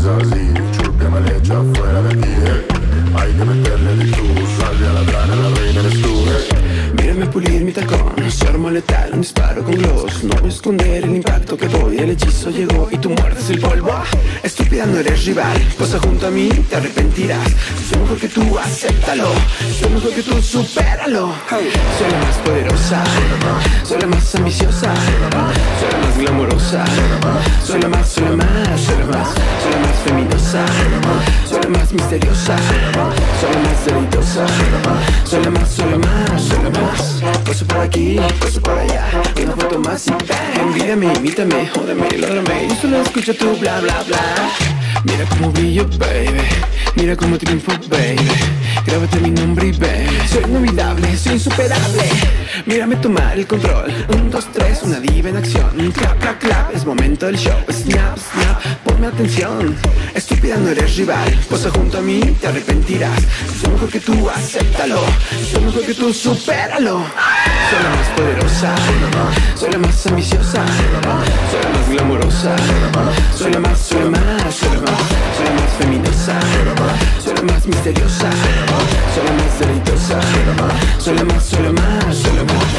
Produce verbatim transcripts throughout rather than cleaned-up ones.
así, chupi malecha fuera de ti, eh. Hay que meterle de tú, salve a la grana, la reina eres tú, eh. Mírame pulir mi tacón, su arma letal, un disparo con gloss. No voy a esconder el impacto que doy, el hechizo llegó y tú muerdes el polvo. Estúpida, no eres rival, posa junto a mí, te arrepentirás. Soy mejor que tú, acéptalo. Soy mejor que tú, supéralo. Soy la más poderosa, soy la más ambiciosa, soy la más glamorosa, soy la más, soy la más, soy la más, soy la más feminosa, soy la más misteriosa, soy la más deleitosa, soy la más, soy la más, soy la más. Paso por aquí, paso por allá, una foto más y bang. Envídame, imítame, jódeme, lógrame, yo solo escucho tu bla bla bla. Mira cómo brillo, baby, mira cómo triunfo, baby. Grábate mi nombre y baby, soy inolvidable, soy insuperable. Mírame tomar el control, un, dos, tres, una diva en acción. Clap, clap, clap, es momento del show. Snap, snap, ponme atención. Estúpida, no eres rival, posa junto a mí, te arrepentirás. Soy mejor que tú, acéptalo. Soy mejor que tú, supéralo. Soy la más poderosa, soy la más ambiciosa, soy la más glamorosa, soy la más, soy la más, soy la más, soy la más feminosa, soy la más misteriosa, soy la más deleitosa, soy la más, soy la más, soy la más.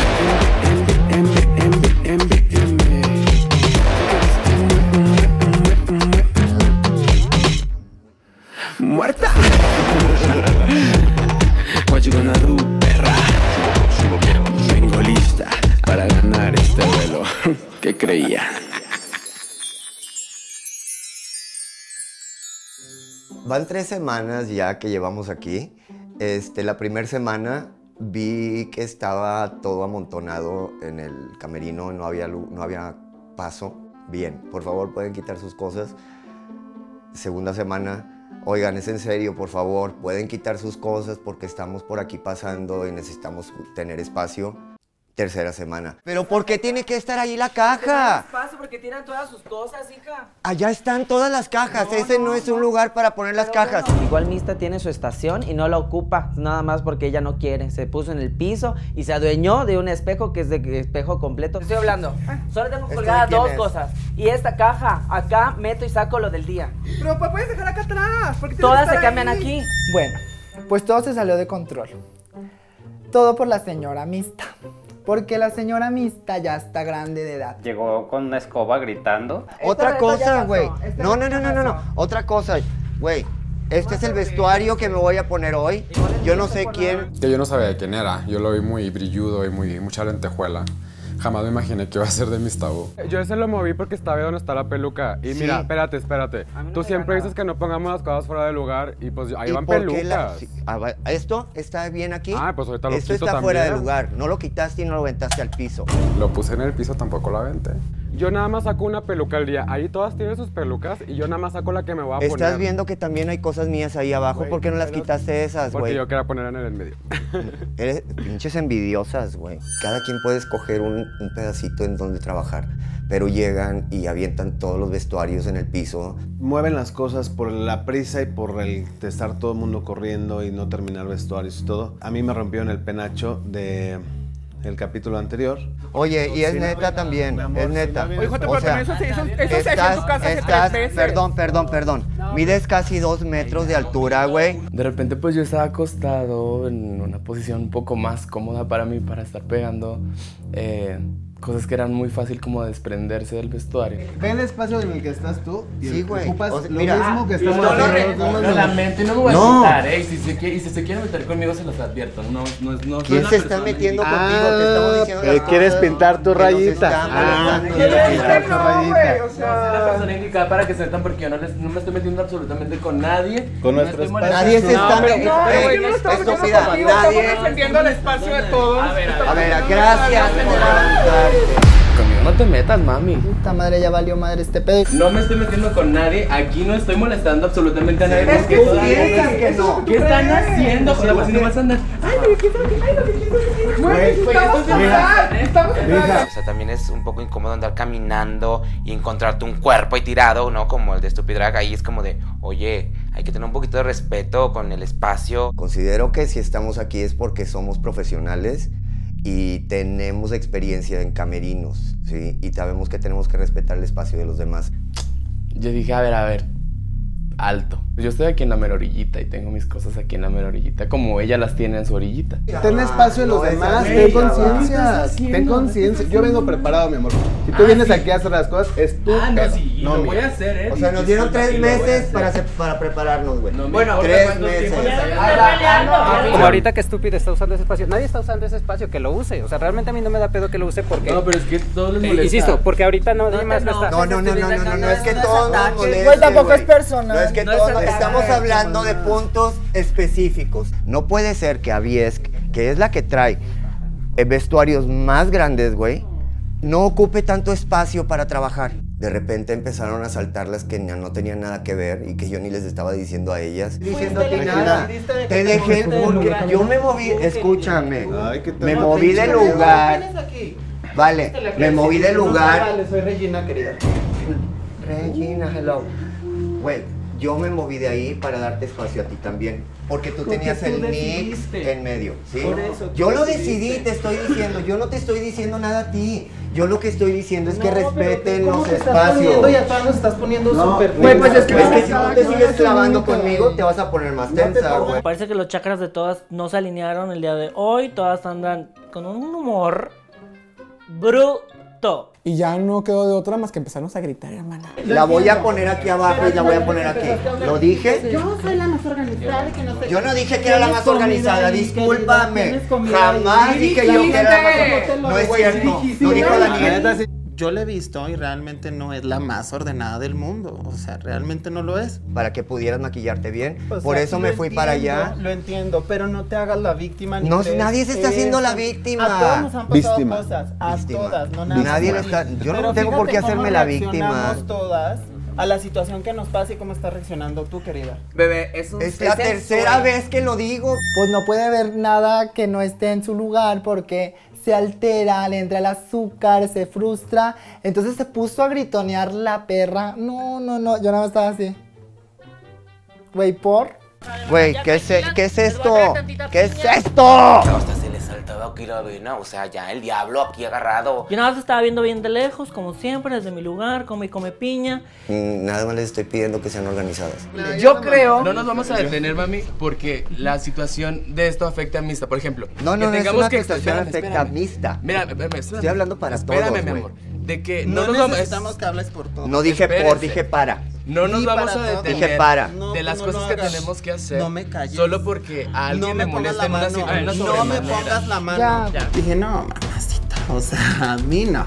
Muerta. What you gonna do, perra? Vengo lista para ganar este duelo. ¿Qué creía? Van tres semanas ya que llevamos aquí. Este, la primera semana vi que estaba todo amontonado en el camerino, no había, no había paso. Bien, por favor, pueden quitar sus cosas. Segunda semana, oigan, es en serio, por favor, pueden quitar sus cosas porque estamos por aquí pasando y necesitamos tener espacio. Tercera semana. ¿Pero por qué tiene que estar ahí la caja? Espacio porque tiran todas sus cosas, hija. Allá están todas las cajas. No, Ese no, no es no. un lugar para poner las Pero cajas. Bueno. Igual Mista tiene su estación y no la ocupa, nada más porque ella no quiere. Se puso en el piso y se adueñó de un espejo que es de espejo completo. Estoy hablando. Solo tengo colgadas dos es? cosas. Y esta caja, acá meto y saco lo del día. Pero pues puedes dejar acá atrás. ¿Por qué Todas se cambian ahí? aquí. Bueno, pues todo se salió de control. Todo por la señora Mista. Porque la señora Mista ya está grande de edad. Llegó con una escoba gritando. Otra Esta cosa, güey. Esta No, no, no, no, no, no. Otra cosa, güey. Este es el vestuario que me voy a poner hoy. Yo no sé quién. Que yo no sabía de quién era. Yo lo vi muy brilludo y muy, mucha lentejuela. Jamás me imaginé que iba a ser de mis tabú. Yo ese lo moví porque estaba donde está la peluca. Y Sí. mira, espérate, espérate. no Tú me siempre digas dices que no pongamos las cosas fuera de lugar y pues ahí ¿Y van por qué la- pelucas. sí, ah, va- ¿Esto está bien aquí? Ah, pues ahorita lo Esto quito está fuera de también. lugar. No lo quitaste y no lo aventaste al piso. Lo puse en el piso, tampoco la aventé. Yo nada más saco una peluca al día. Ahí todas tienen sus pelucas y yo nada más saco la que me voy a poner. Estás viendo que también hay cosas mías ahí abajo. Güey, ¿Por qué no las pero- quitaste esas, Porque güey? yo quería poner en el medio. Eres pinches envidiosas, güey. Cada quien puede escoger un, un pedacito en donde trabajar. Pero llegan y avientan todos los vestuarios en el piso. Mueven las cosas por la prisa y por el de estar todo el mundo corriendo y no terminar vestuarios y todo. A mí me rompieron el penacho de el capítulo anterior. Oye, y es neta también, es neta. Oye, Jota, O pero sea, también eso se hizo, eso se hizo en estás, tu casa hace estás, tres veces. perdón, perdón, perdón. Mides casi dos metros de altura, güey. De repente pues yo estaba acostado en una posición un poco más cómoda para mí para estar pegando eh, cosas que eran muy fácil como desprenderse del vestuario. Ve el espacio en el que estás tú y Sí, güey. ocupas O sea, lo mira, mismo que estás No, lo, re- haciendo. lo lamento y no me voy a No. sentar, ¿eh? Y si, se quiere, y si se quiere meter conmigo se los advierto. No, no, es- no soy ¿Quién una se está persona metiendo indicada. contigo? Te estamos diciendo las eh, ¿quieres cosas pintar tu que nos rayita? están Ah, molestando. ¿quieres pintar tu No, rayita? güey, o No soy la sea... persona indicada para que se metan porque yo no, les, no me estoy metiendo absolutamente con nadie. Con No nuestro estoy espacio. molestando. Nadie se está No, metiendo. güey, yo no estaba metiendo Estúpida, contigo, estamos nadie. defendiendo el espacio de todos. A ver, A ver, gracias por levantarte. Conmigo no te metas, mami. Puta madre, ya valió madre este pedo. No me estoy metiendo con nadie. Aquí no estoy molestando absolutamente a nadie. Es porque que todavía sí, no- es que no. ¿Qué están haciendo? Joder, pues si no vas a andar. Ay, pero ¿qué es lo que hay? Lo que quiero decir. Güey, estamos esto es- mal, estamos mal. O sea, también es un poco incómodo andar caminando y encontrarte un cuerpo ahí tirado, ¿no? Como el de Stupidrag, ahí es como de, oye, hay que tener un poquito de respeto con el espacio. Considero que si estamos aquí es porque somos profesionales y tenemos experiencia en camerinos, ¿sí? Y sabemos que tenemos que respetar el espacio de los demás. Yo dije, a ver, a ver. alto. Yo estoy aquí en la mera orillita y tengo mis cosas aquí en la mera orillita, como ella las tiene en su orillita. Ten espacio en los No, demás, esa- ten Ey, conciencia, haciendo? ten conciencia. Yo vengo preparado, mi amor. Si tú Ah, vienes sí. aquí a hacer las cosas, es tu Ah, no, pedo, sí, y no lo mío. voy a hacer, ¿eh? O sea, nos dieron Disculpa, tres y lo voy a meses hacer. para, hacer- para prepararnos, güey. No me Bueno, importa tres cuánto meses. tiempo les haya Como dado. ahorita que estúpido está usando ese espacio. Nadie está usando ese espacio, que lo use. O sea, realmente a mí no me da pedo que lo use porque... No, pero es que todos les Eh, molesta. insisto, porque ahorita no, nadie No, más lo no, está... No, no, no, no, no, no, no, es que no es todos nos ataque. moleste, Güey, tampoco güey. es personal. No es que No es todos ataque. estamos hablando de puntos específicos. No puede ser que Aviesk, que es la que trae eh, vestuarios más grandes, güey, no ocupe tanto espacio para trabajar. De repente empezaron a saltar las que ya no tenían nada que ver y que yo ni les estaba diciendo a ellas. Diciendo a ti nada. Te dejé porque yo me moví, escúchame. Ay, qué Me tema moví pinche de miedo. lugar. Vale, me moví de lugar. Vale, soy Regina, querida. Regina, hello. Güey, yo me moví de ahí para darte espacio a ti también. Porque tú Porque tenías tú el mix decidiste. en medio, ¿sí? Por eso, tú yo lo decidiste. decidí, te estoy diciendo. Yo no te estoy diciendo nada a ti. Yo lo que estoy diciendo es que No, pero respeten ¿cómo los te estás espacios. poniendo? Y a todas nos estás poniendo No, súper... Güey, pues es que, Es es que si cada no te quien sigues hace clavando única, conmigo, güey. te vas a poner más No te tensa, pongas. güey. Parece que los chakras de todas no se alinearon el día de hoy. Todas andan con un humor bruto. Y ya no quedó de otra más que empezarnos a gritar, hermana. La voy a poner aquí abajo y la voy a poner aquí. ¿Lo dije? Yo soy la más organizada, que no sé. Yo no dije que era la más Tienes organizada, comida ahí, discúlpame. tienes comida Jamás ahí. dije yo que era la más Dijiste. organizada. No es Güey, cierto. dijiste. Lo dijo Sí, Daniel. Yo la he visto y realmente no es la más ordenada del mundo. O sea, realmente no lo es. Para que pudieras maquillarte bien. O Por sea, eso lo me fui para entiendo, allá. Lo entiendo, pero no te hagas la víctima. Ni No, crees nadie se está que haciendo la es- víctima. A todos nos han pasado Víctima. cosas. A Víctima. todas, no nada. Nadie le más. está- yo no Pero tengo por qué fíjate hacerme cómo la víctima. reaccionamos todas a la situación que nos pasa y cómo estás reaccionando tú, querida. Bebé, es un... Es la tercera vez que lo digo. Pues no puede haber nada que no esté en su lugar porque se altera, le entra el azúcar, se frustra. Entonces se puso a gritonear la perra. No, no, no, yo nada más estaba así. Güey, ¿por? Güey, ¿qué es, ¿qué es esto? ¿Qué es esto? No, hasta se le saltaba aquí la vena, o sea, ya el diablo aquí agarrado. Yo nada más estaba viendo bien de lejos, como siempre, desde mi lugar, come y come piña. Mm, Nada más les estoy pidiendo que sean organizadas. Yo creo... No nos vamos a detener, mami, porque la situación de esto afecta a Mista. Por ejemplo, No, no, que no es tengamos una que... situación espérame, afecta espérame. Mista. Mira, espérame, espérame. Estoy hablando para Espérame, todos, mi güey. amor. De que no, No, nos vamos... necesitamos que hables por todo. No dije por, Espérense. dije para. No nos Ni vamos para a todo. detener Dije para. No, de las tú no cosas lo que hagas. tenemos que hacer. No me calles. Solo porque a alguien No le me pongas molesta la en una, mano. en una No me sobremanera. pongas la mano. Ya. Dije, no, mamacita. O sea, a mí no.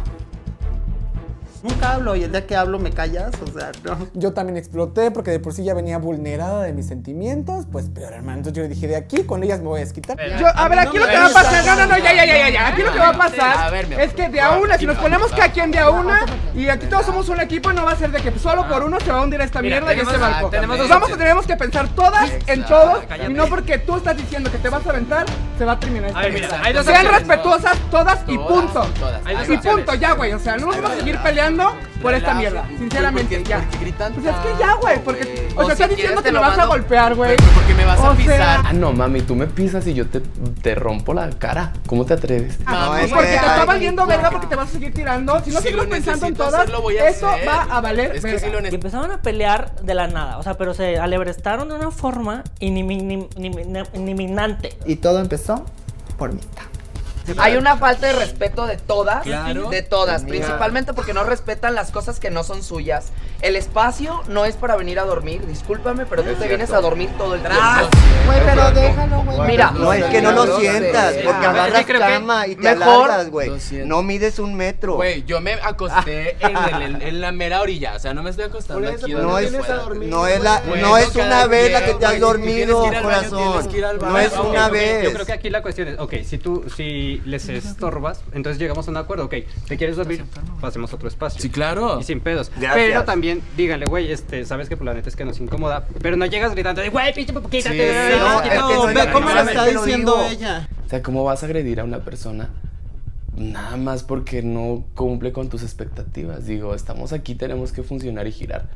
Nunca hablo y el día que hablo me callas, o sea, no. Yo también exploté porque de por sí ya venía vulnerada de mis sentimientos. Pues peor, hermano. Entonces yo le dije, de aquí con ellas me voy a desquitar. Yo, a ver, aquí lo que va a pasar, no, no, no, ya, ya, ya, ya, ya. Aquí lo que va a A pasar ver, mi amor. es que de a una, si nos ponemos cada quien de a una, y aquí todos somos un equipo, no va a ser de que solo por uno se va a hundir esta Mira, mierda y este tenemos- barco. tenemos Nos dos vamos a tenemos que pensar todas en Exacto, todos, cállate. y no porque tú estás diciendo que te vas a aventar, se va a terminar esta A ver, mira, mierda. hay dos Sean opciones. respetuosas todas y Todas, punto. todas. Hay dos Y opciones. punto, ya, güey. O sea, no nos vamos a seguir peleando por esta mierda. Sinceramente, ¿Por qué- ya. por qué gritan Pues es que ya, güey, porque, güey? o O sea, si estás quieres diciendo te que me lo vas a mando. golpear, güey. Pero porque me vas a O sea- pisar. Ah, no, mami, tú me pisas y yo te, te rompo la cara. ¿Cómo te atreves? No, Mami, es porque que te está hay- valiendo verga porque te vas a seguir tirando. Si no Si seguimos lo pensando en necesito todas, hacer, lo voy a eso hacer. va a valer Es que verga. si lo Y necesito. empezaron a pelear de la nada, o sea, pero se alebrestaron de una forma inimi- inimi- iniminante. Y todo empezó por Mista. Hay una falta de respeto de todas, Claro. de todas, Mira. principalmente porque no respetan las cosas que no son suyas. El espacio no es para venir a dormir, discúlpame, pero tú te vienes a dormir todo el tiempo. Güey, pero déjalo, güey. Mira, No, es que no lo sientas, sé. porque A ver, agarras sí creo que cama y te mejor- alargas, güey. Lo siento. No mides un metro. Güey, yo me acosté en, el- en- en la mera orilla. O sea, no me estoy acostando Por eso, aquí pero No donde es, vienes a pueda. dormir, no es, la, Bueno, no es cada una vez la quien, que te has güey, si tú tienes dormido, que ir al baño, corazón. tienes que ir al No baño. es Ok, una ok, vez. Yo creo que aquí la cuestión es, ok, si tú, si les estorbas, entonces llegamos a un acuerdo, ok, ¿te quieres dormir? Pasemos a otro espacio. Sí, claro. Y sin pedos. Gracias. Pero también, díganle, güey, este, sabes que por la neta es que nos incomoda, pero no llegas gritando, de, güey, pinche quítate. Sí, no, es que no, ve cómo lo solamente está lo diciendo digo. ella. O sea, ¿cómo vas a agredir a una persona nada más porque no cumple con tus expectativas? Digo, estamos aquí, tenemos que funcionar y girar.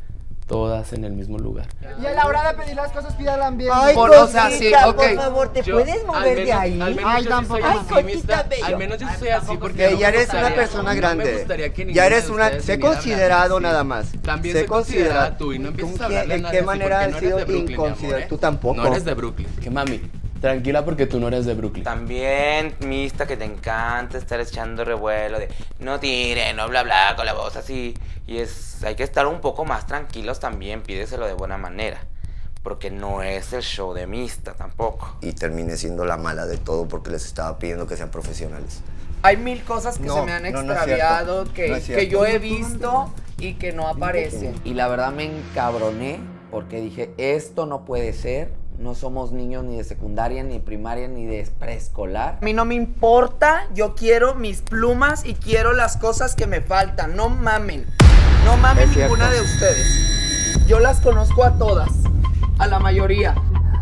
todas en el mismo lugar. Y a la hora de pedir las cosas, pida el ambiente. Ay, Por- cosita, o sea, sí, ok. por favor, ¿te Yo, puedes al mover de menos- ahí? al menos Ay, yo sí tampoco. soy Ay, así, cosita amistad. bello. Al menos yo sí soy así porque Que no ya me eres una gustaría- persona no me grande. gustaría que Ya ninguno eres de una. ustedes Sé viniera a considerado hablarme nada así. más. También Sé sé considerada considerado. tú y no empieces ¿Con a qué- hablarle a ¿En nadie qué así manera porque has no sido eres de Brooklyn, mi amor, inconsiderado? ¿eh? Tú tampoco. No eres de Brooklyn. Que mami, tranquila porque tú no eres de Brooklyn. También, Mista, que te encanta estar echando revuelo de no tire, no bla bla, con la voz así. Y es, hay que estar un poco más tranquilos también, pídeselo de buena manera. Porque no es el show de Mista tampoco. Y terminé siendo la mala de todo porque les estaba pidiendo que sean profesionales. Hay mil cosas que No, se me han no, no es extraviado, cierto. que, No es que cierto. yo he visto y que no aparecen. Y la verdad me encabroné porque dije, esto no puede ser. No somos niños ni de secundaria, ni primaria, ni de preescolar. A mí no me importa, yo quiero mis plumas y quiero las cosas que me faltan. No mamen, no mamen Es ninguna cierto. de ustedes. Yo las conozco a todas, a la mayoría.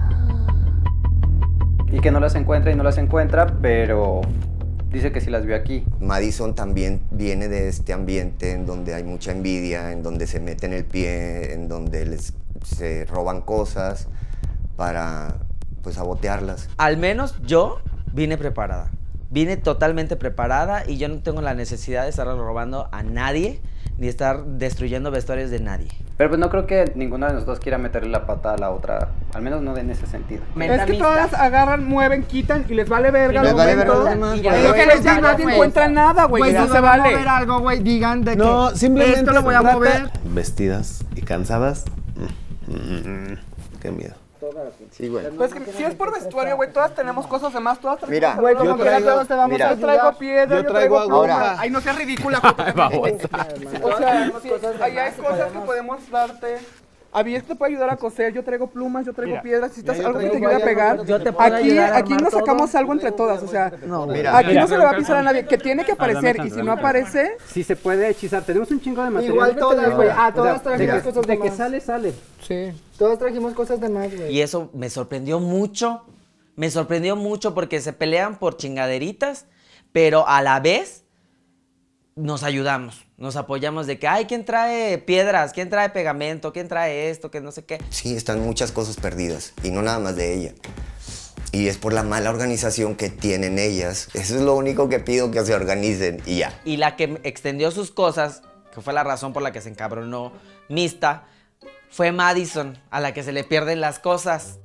Y que no las encuentra y no las encuentra, pero dice que sí las vio aquí. Madison también viene de este ambiente en donde hay mucha envidia, en donde se meten el pie, en donde les, se roban cosas para pues sabotearlas. Al menos yo vine preparada. Vine totalmente preparada y yo no tengo la necesidad de estar robando a nadie ni estar destruyendo vestuarios de nadie. Pero pues no creo que ninguno de nosotros quiera meterle la pata a la otra, al menos no en ese sentido. Es que todas agarran, mueven, quitan y les vale verga Les el vale momento. verga los demás, Y güey. lo que les diga, nadie Güey, encuentra nada, güey. Güey, No si se van a vale. mover algo, güey, digan de No, que simplemente esto lo voy a se trata- mover. Vestidas y cansadas. Mm, mm, mm, qué miedo. Sí, güey. Pues que si es por vestuario, güey, todas tenemos cosas de más, todas traemos Mira, cosas güey, de yo más. Como quiera, traigo- todos te vamos mira. a ayudar. Yo traigo piedra, Yo yo traigo traigo pluma. ahora. Ay, no seas ridícula. O sea, sí, ahí hay cosas que podemos darte. A mí esto te puede ayudar a coser, yo traigo plumas, yo traigo Mira, piedras, si estás yo algo que te traigo ayude a pegar. Yo te puedo Aquí, ayudar a aquí armar nos sacamos todo. algo entre todas, o sea, Mira. aquí Mira. no se le va a pisar a nadie, que tiene que aparecer Dame y si chance, no dame aparece, Si se puede hechizar, tenemos un chingo de material. Igual Vete, todas, güey. Ah, todas de trajimos que- cosas de De que más. sale, sale. Sí, todas trajimos cosas de más, güey. Y eso me sorprendió mucho. Me sorprendió mucho porque se pelean por chingaderitas, pero a la vez nos ayudamos, nos apoyamos de que, ay, ¿quién trae piedras? ¿Quién trae pegamento? ¿Quién trae esto? Que no sé qué. Sí, están muchas cosas perdidas y no nada más de ella. Y es por la mala organización que tienen ellas. Eso es lo único que pido, que se organicen y ya. Y la que extendió sus cosas, que fue la razón por la que se encabronó Mista, fue Madison, a la que se le pierden las cosas.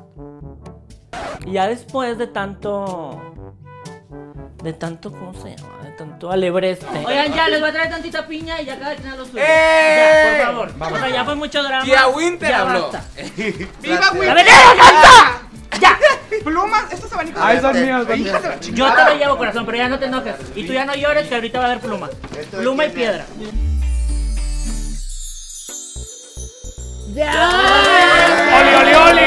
Y ya después de tanto. De tanto, ¿cómo se llama? De tanto alebreste. Oigan, ya, les voy a traer tantita piña y ya cada quien a los suyos. ¡Eh! Ya, por favor. Vamos. O sea, ya fue mucho drama. Tía Winter ya habló. basta. ¡viva Winter! ¡A ver, canta! ¡Ya! Plumas, estos abanicos. Ay, son míos, son Hijas míos. de la Yo chingada. te lo llevo, corazón, pero ya no te enojes. Y tú ya no llores, que ahorita va a haber pluma. Pluma y piedra. ¡Oli, oli, oli!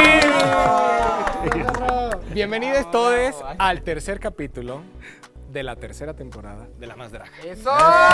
Bienvenidos todos al tercer capítulo de la tercera temporada de La Más Draga. ¡Eso!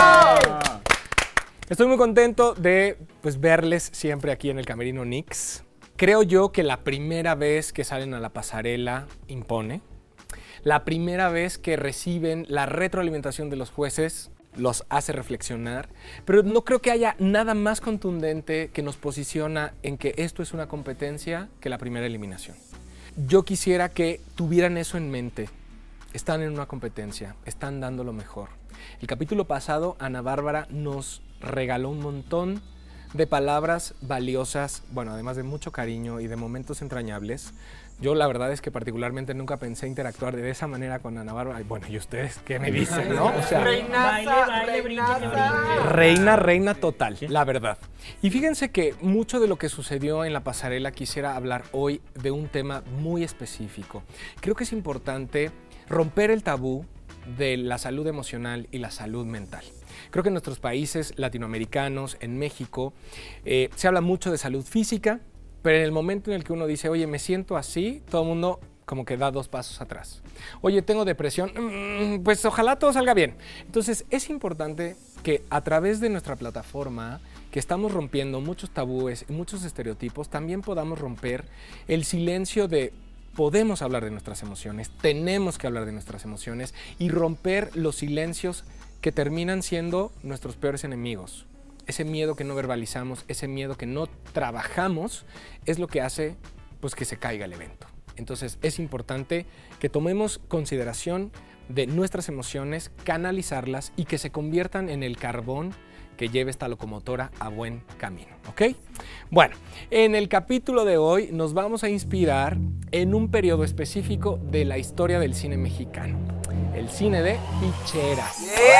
Estoy muy contento de pues, verles siempre aquí en el Camerino Nix. Creo yo que la primera vez que salen a la pasarela impone. La primera vez que reciben la retroalimentación de los jueces los hace reflexionar, pero no creo que haya nada más contundente que nos posiciona en que esto es una competencia que la primera eliminación. Yo quisiera que tuvieran eso en mente. Están en una competencia, están dando lo mejor. El capítulo pasado, Ana Bárbara nos regaló un montón de palabras valiosas, bueno, además de mucho cariño y de momentos entrañables. Yo la verdad es que particularmente nunca pensé interactuar de esa manera con Ana Bárbara. Y bueno, ¿y ustedes qué me dicen, no? O sea, Baile, baile, brinque, brinque. reina, reina total, la verdad. Y fíjense que mucho de lo que sucedió en la pasarela quisiera hablar hoy de un tema muy específico. Creo que es importante romper el tabú de la salud emocional y la salud mental. Creo que en nuestros países latinoamericanos, en México, eh, se habla mucho de salud física, pero en el momento en el que uno dice, oye, me siento así, todo el mundo como que da dos pasos atrás. Oye, tengo depresión, mm, pues ojalá todo salga bien. Entonces es importante que a través de nuestra plataforma, que estamos rompiendo muchos tabúes y muchos estereotipos, también podamos romper el silencio de podemos hablar de nuestras emociones, tenemos que hablar de nuestras emociones y romper los silencios que terminan siendo nuestros peores enemigos. ese miedo que no verbalizamos, ese miedo que no trabajamos, es lo que hace pues, que se caiga el evento. Entonces es importante que tomemos consideración de nuestras emociones, canalizarlas y que se conviertan en el carbón que lleve esta locomotora a buen camino, ¿ok? Bueno, en el capítulo de hoy nos vamos a inspirar en un periodo específico de la historia del cine mexicano, el cine de ficheras.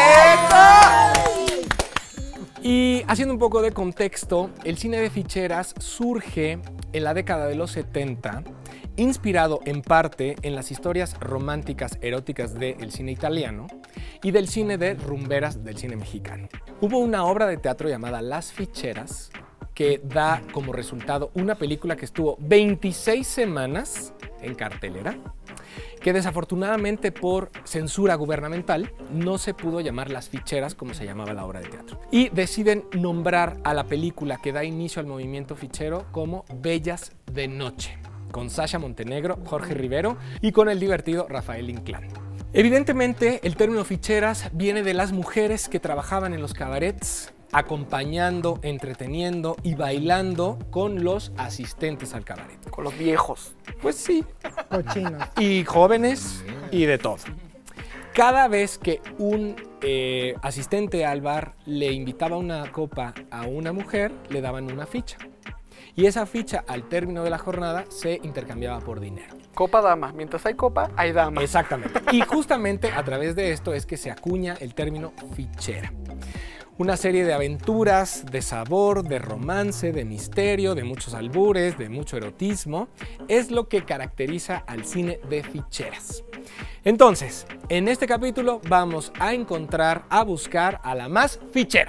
Y haciendo un poco de contexto, el cine de ficheras surge en la década de los setenta, inspirado en parte en las historias románticas eróticas del cine italiano y del cine de rumberas del cine mexicano. Hubo una obra de teatro llamada Las Ficheras que da como resultado una película que estuvo veintiséis semanas en cartelera, que desafortunadamente por censura gubernamental no se pudo llamar Las Ficheras como se llamaba la obra de teatro. Y deciden nombrar a la película que da inicio al movimiento fichero como Bellas de Noche, con Sasha Montenegro, Jorge Rivero y con el divertido Rafael Inclán. Evidentemente, el término ficheras viene de las mujeres que trabajaban en los cabarets, acompañando, entreteniendo y bailando con los asistentes al cabaret. Con los viejos. Pues sí. Cochinos. Y jóvenes y de todo. Cada vez que un eh, asistente al bar le invitaba una copa a una mujer, le daban una ficha. Y esa ficha, al término de la jornada, se intercambiaba por dinero. Copa dama. Mientras hay copa, hay dama. Exactamente. Y justamente a través de esto es que se acuña el término fichera. Una serie de aventuras, de sabor, de romance, de misterio, de muchos albures, de mucho erotismo, es lo que caracteriza al cine de ficheras. Entonces, en este capítulo vamos a encontrar, a buscar a la más fichera.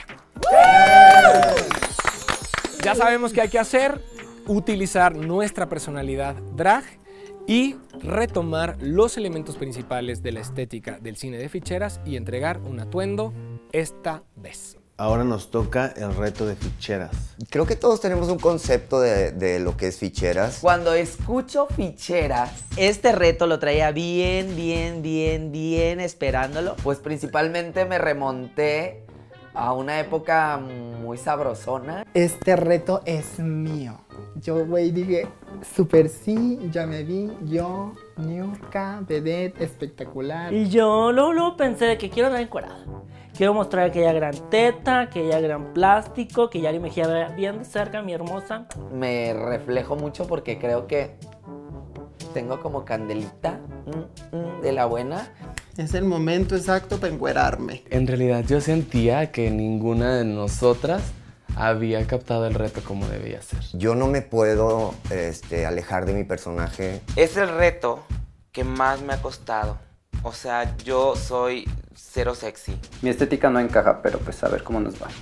Ya sabemos qué hay que hacer, utilizar nuestra personalidad drag y retomar los elementos principales de la estética del cine de ficheras y entregar un atuendo esta vez. Ahora nos toca el reto de ficheras. Creo que todos tenemos un concepto de, de lo que es ficheras. Cuando escucho ficheras, este reto lo traía bien, bien, bien, bien esperándolo. Pues principalmente me remonté a una época muy sabrosona. Este reto es mío. Yo, güey, dije, super sí, ya me vi, yo, Niurka, vedette, espectacular. Y yo luego, luego pensé de que quiero andar encuerada. Quiero mostrar aquella gran teta, aquella gran plástico, que Yari Mejía vea bien de cerca, mi hermosa. Me reflejo mucho porque creo que tengo como candelita mm, mm, de la buena. Es el momento exacto para encuerarme. En realidad yo sentía que ninguna de nosotras había captado el reto como debía ser. Yo no me puedo este, alejar de mi personaje. Es el reto que más me ha costado. O sea, yo soy cero sexy. Mi estética no encaja, pero pues a ver cómo nos va.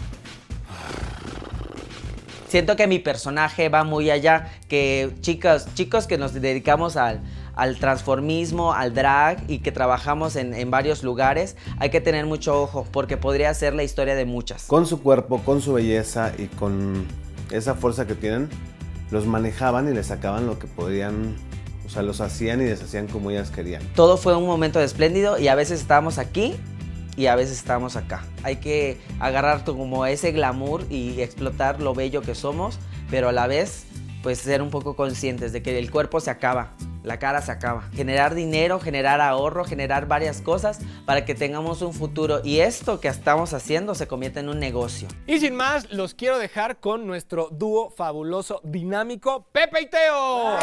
Siento que mi personaje va muy allá, que chicos, chicos que nos dedicamos al, al transformismo, al drag y que trabajamos en, en varios lugares, hay que tener mucho ojo porque podría ser la historia de muchas. Con su cuerpo, con su belleza y con esa fuerza que tienen, los manejaban y les sacaban lo que podían. O sea, los hacían y deshacían como ellas querían. Todo fue un momento espléndido y a veces estábamos aquí y a veces estábamos acá. Hay que agarrar como ese glamour y explotar lo bello que somos, pero a la vez, pues ser un poco conscientes de que el cuerpo se acaba, la cara se acaba. Generar dinero, generar ahorro, generar varias cosas para que tengamos un futuro. Y esto que estamos haciendo se convierte en un negocio. Y sin más, los quiero dejar con nuestro dúo fabuloso, dinámico, Pepe y Teo.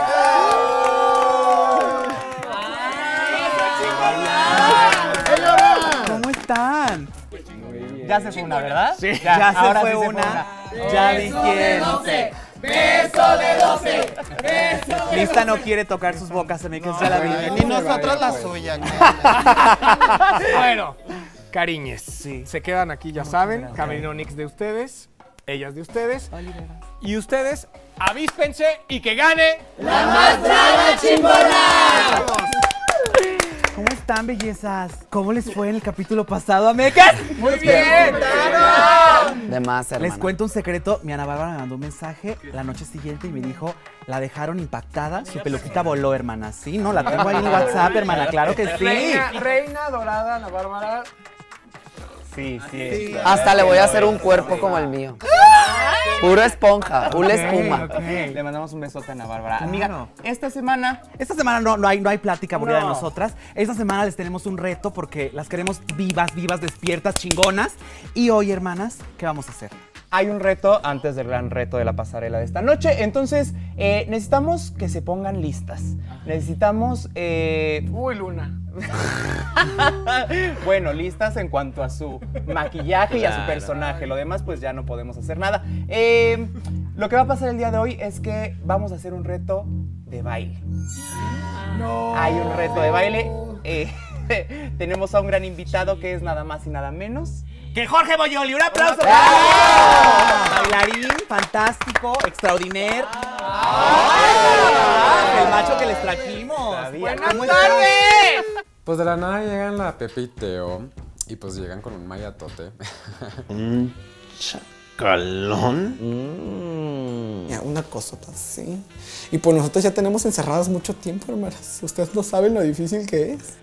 ¿Cómo están? Ya se fue una, ¿verdad? Sí. Ya, Ya se ahora fue sí se una. fue una. Ya dijeron. ¡Beso de doce! ¡Beso de Lista no quiere tocar sus bocas, amigos. Ya la vi. Ni nosotros la suya. Bueno, cariñes, sí. Se quedan aquí, ya saben. Camerino Nix de ustedes, ellas de ustedes. Y ustedes, avíspense y que gane ¡la más draga chingona! ¿Cómo están, bellezas? ¿Cómo les fue en el capítulo pasado, amecas? ¡Muy bien! De más, hermana. Les cuento un secreto. Mi Ana Bárbara me mandó un mensaje la noche siguiente y me dijo, la dejaron impactada, su peluquita voló, hermana. Sí, no, la tengo ahí en WhatsApp, hermana, claro que sí. Reina, reina dorada, Ana Bárbara. Sí, sí. Claro. Hasta le voy a hacer un cuerpo como el mío. Pura esponja, una espuma. Okay. Le mandamos un besote a Ana Bárbara. Amiga, esta semana, esta semana no, no, hay, no hay plática aburrida no. de nosotras. Esta semana les tenemos un reto porque las queremos vivas, vivas, despiertas, chingonas. Y hoy, hermanas, ¿qué vamos a hacer? Hay un reto antes del gran reto de la pasarela de esta noche. Entonces, eh, necesitamos que se pongan listas. Necesitamos... Eh... Uy, Luna. Bueno, listas en cuanto a su maquillaje y a su personaje. Lo demás, pues ya no podemos hacer nada. Eh, lo que va a pasar el día de hoy es que vamos a hacer un reto de baile. No. Hay un reto de baile. Eh, tenemos a un gran invitado que es nada más y nada menos... ¡Que Jorge Boyoli! ¡Un aplauso! ¡Ah! Bailarín, fantástico, extraordinario. ¡Ah! El macho que les trajimos. ¡Buenas tardes! Pues de la nada llegan la Pepe y Teo y pues llegan con un mayatote. ¿Un chacalón? Mm. Ya, una cosota así. Y pues nosotros ya tenemos encerradas mucho tiempo, hermanas. Ustedes no saben lo difícil que es.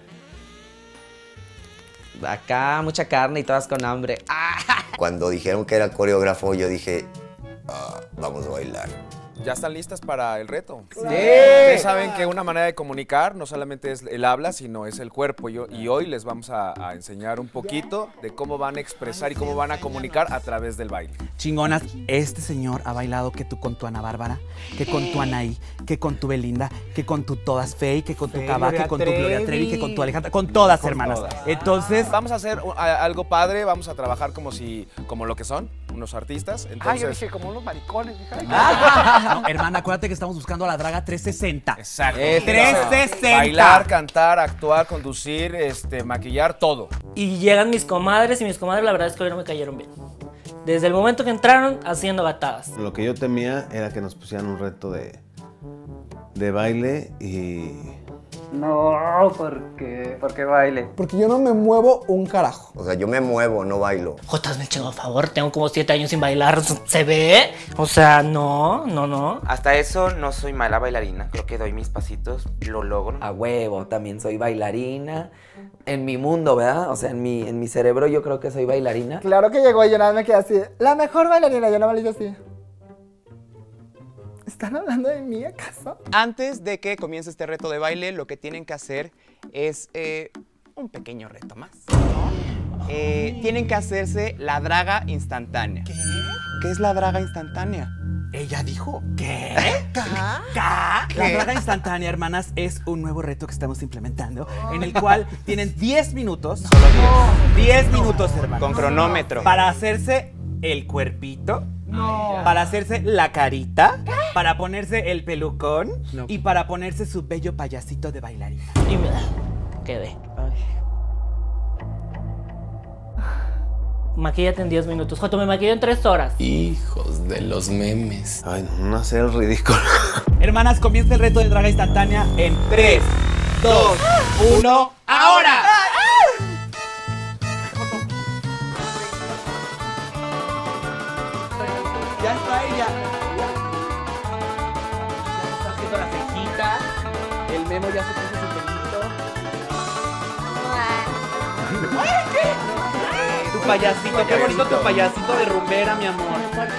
Acá mucha carne y todas con hambre. Cuando dijeron que era coreógrafo, yo dije, ah, vamos a bailar. ¿Ya están listas para el reto? Sí. Ustedes saben que una manera de comunicar no solamente es el habla, sino es el cuerpo. Y, y hoy les vamos a, a enseñar un poquito de cómo van a expresar y cómo van a comunicar a través del baile. Chingonas, este señor ha bailado que tú con tu Ana Bárbara, que con tu Anaí, que con tu Belinda, que con tu Todas Fey, que con tu Cabá, que con tu Gloria Trevi, que con tu Alejandra, con todas, con hermanas. Todas. Entonces, vamos a hacer algo padre, vamos a trabajar como si, como lo que son, unos artistas. Entonces... Ay, yo dije, como unos maricones. No, hermana, acuérdate que estamos buscando a la draga trescientos sesenta. Exacto. trescientos sesenta. Bailar, cantar, actuar, conducir, este, maquillar, todo. Y llegan mis comadres y mis comadres la verdad es que hoy no me cayeron bien. Desde el momento que entraron, haciendo gatadas. Lo que yo temía era que nos pusieran un reto de, de baile y... No, ¿por qué? ¿Por qué baile? Porque yo no me muevo un carajo. O sea, yo me muevo, no bailo. Jotas, me chingo, a favor, tengo como siete años sin bailar, ¿se ve? O sea, no, no, no. Hasta eso no soy mala bailarina, creo que doy mis pasitos, lo logro. A huevo, también soy bailarina. En mi mundo, ¿verdad? O sea, en mi, en mi cerebro yo creo que soy bailarina. Claro que llegó y yo nada me quedé así, la mejor bailarina, yo nada me lo hice así. ¿Están hablando de mí acaso? Antes de que comience este reto de baile, lo que tienen que hacer es eh, un pequeño reto más, ¿no? Eh, tienen que hacerse la draga instantánea. ¿Qué? ¿Qué es la draga instantánea? Ella dijo, ¿qué? ¿Qué? La draga instantánea, hermanas, es un nuevo reto que estamos implementando, en el cual tienen diez minutos. Solo diez. diez minutos, hermanas. Con cronómetro. Para hacerse el cuerpito. No. Para hacerse la carita, ¿qué? Para ponerse el pelucón no. Y para ponerse su bello payasito de bailarina. Y me quedé. Maquíllate en diez minutos. Joto, me maquillo en tres horas. Hijos de los memes. Ay, no, no hacer el ridículo. Hermanas, comienza el reto de draga instantánea en tres, dos, uno, ¡ahora! Ya está ella. Ya está haciendo la cejita. El Memo ya se puso su pelito. ¿Qué? Tu payasito, qué bonito tu payasito de rumbera, mi amor.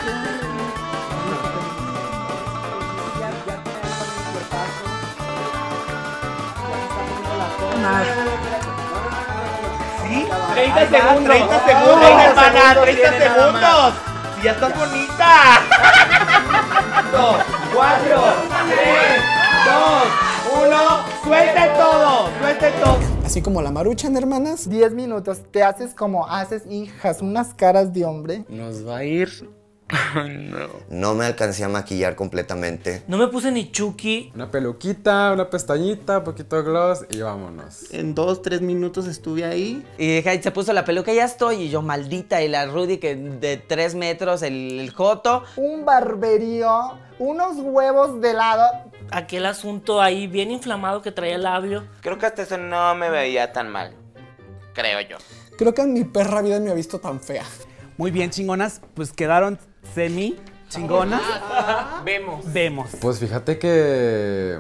¿Sí? treinta segundos. treinta segundos, hermana. treinta segundos. ¡Y ya estás bonita! Dos, cuatro, tres, dos, uno. ¡Suelte todo! ¡Suelte todo! Así como la Maruchan, hermanas. diez minutos. Te haces como haces, hijas, unas caras de hombre. Nos va a ir... No. No me alcancé a maquillar completamente. No me puse ni Chucky. Una peluquita, una pestañita, un poquito de gloss y vámonos. En dos, tres minutos estuve ahí. Y se puso la peluca, ya estoy. Y yo, maldita, y la Rudy que de tres metros, el, el Joto. Un barberío, unos huevos de lado. Aquel asunto ahí bien inflamado que traía el labio. Creo que hasta eso no me veía tan mal. Creo yo. Creo que en mi perra vida me ha visto tan fea. Muy bien, chingonas. Pues quedaron semi chingonas. Vemos. Vemos. Pues fíjate que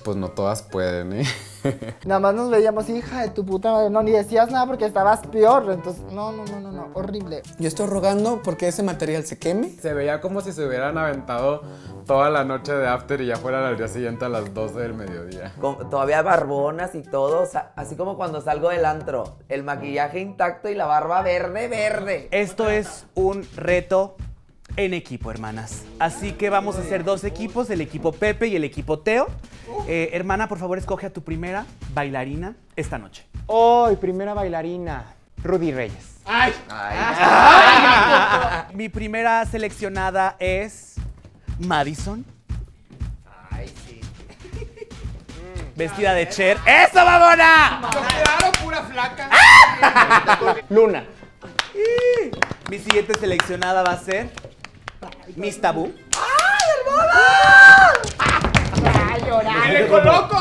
Pues no todas pueden, ¿eh? Nada más nos veíamos, hija de tu puta madre. No, ni decías nada porque estabas peor. Entonces, no, no, no, no, no, horrible. Yo estoy rogando porque ese material se queme. Se veía como si se hubieran aventado toda la noche de after y ya fueran al día siguiente a las doce del mediodía. Con, todavía barbonas y todo, o sea, así como cuando salgo del antro. El maquillaje intacto y la barba verde, verde. Esto es un reto en equipo, hermanas. Así que vamos a hacer dos equipos, el equipo Pepe y el equipo Teo. Eh, hermana, por favor, escoge a tu primera bailarina esta noche. Hoy, primera bailarina, Rudy Reyes. ¡Ay! Ay. Ay. Mi primera seleccionada es Madison. Ay, sí. Vestida de Cher. ¡Eso, mamona! Claro, pura flaca. Luna. Mi siguiente seleccionada va a ser Miss Tabú. ¡Ay, hermana! ¡Ay, llorar! ¡Le coloco!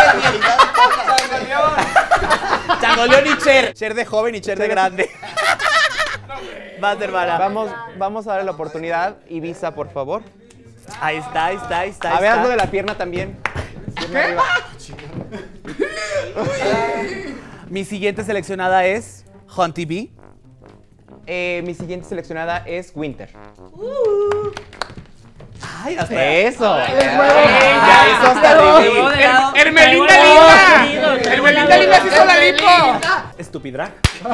Changoleón. Changoleón y Cher. Cher de joven y Cher de grande. Vas, hermana. Vamos, vamos a darle la oportunidad. Ibiza, por favor. Ahí está, ahí está, ahí está. A ver, hazlo de la pierna también. Pierna arriba. Mi siguiente seleccionada es Hunty B. Eh, mi siguiente seleccionada es Winter. Uh. Ay, hasta eso. Ay, ya hizo hasta arriba. Hermelinda linda. Hermelinda linda se hizo la lipo. Estúpida.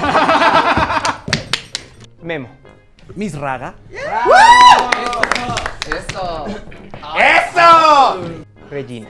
Memo. Miss Raga. Eso. ¡Eso! Regina.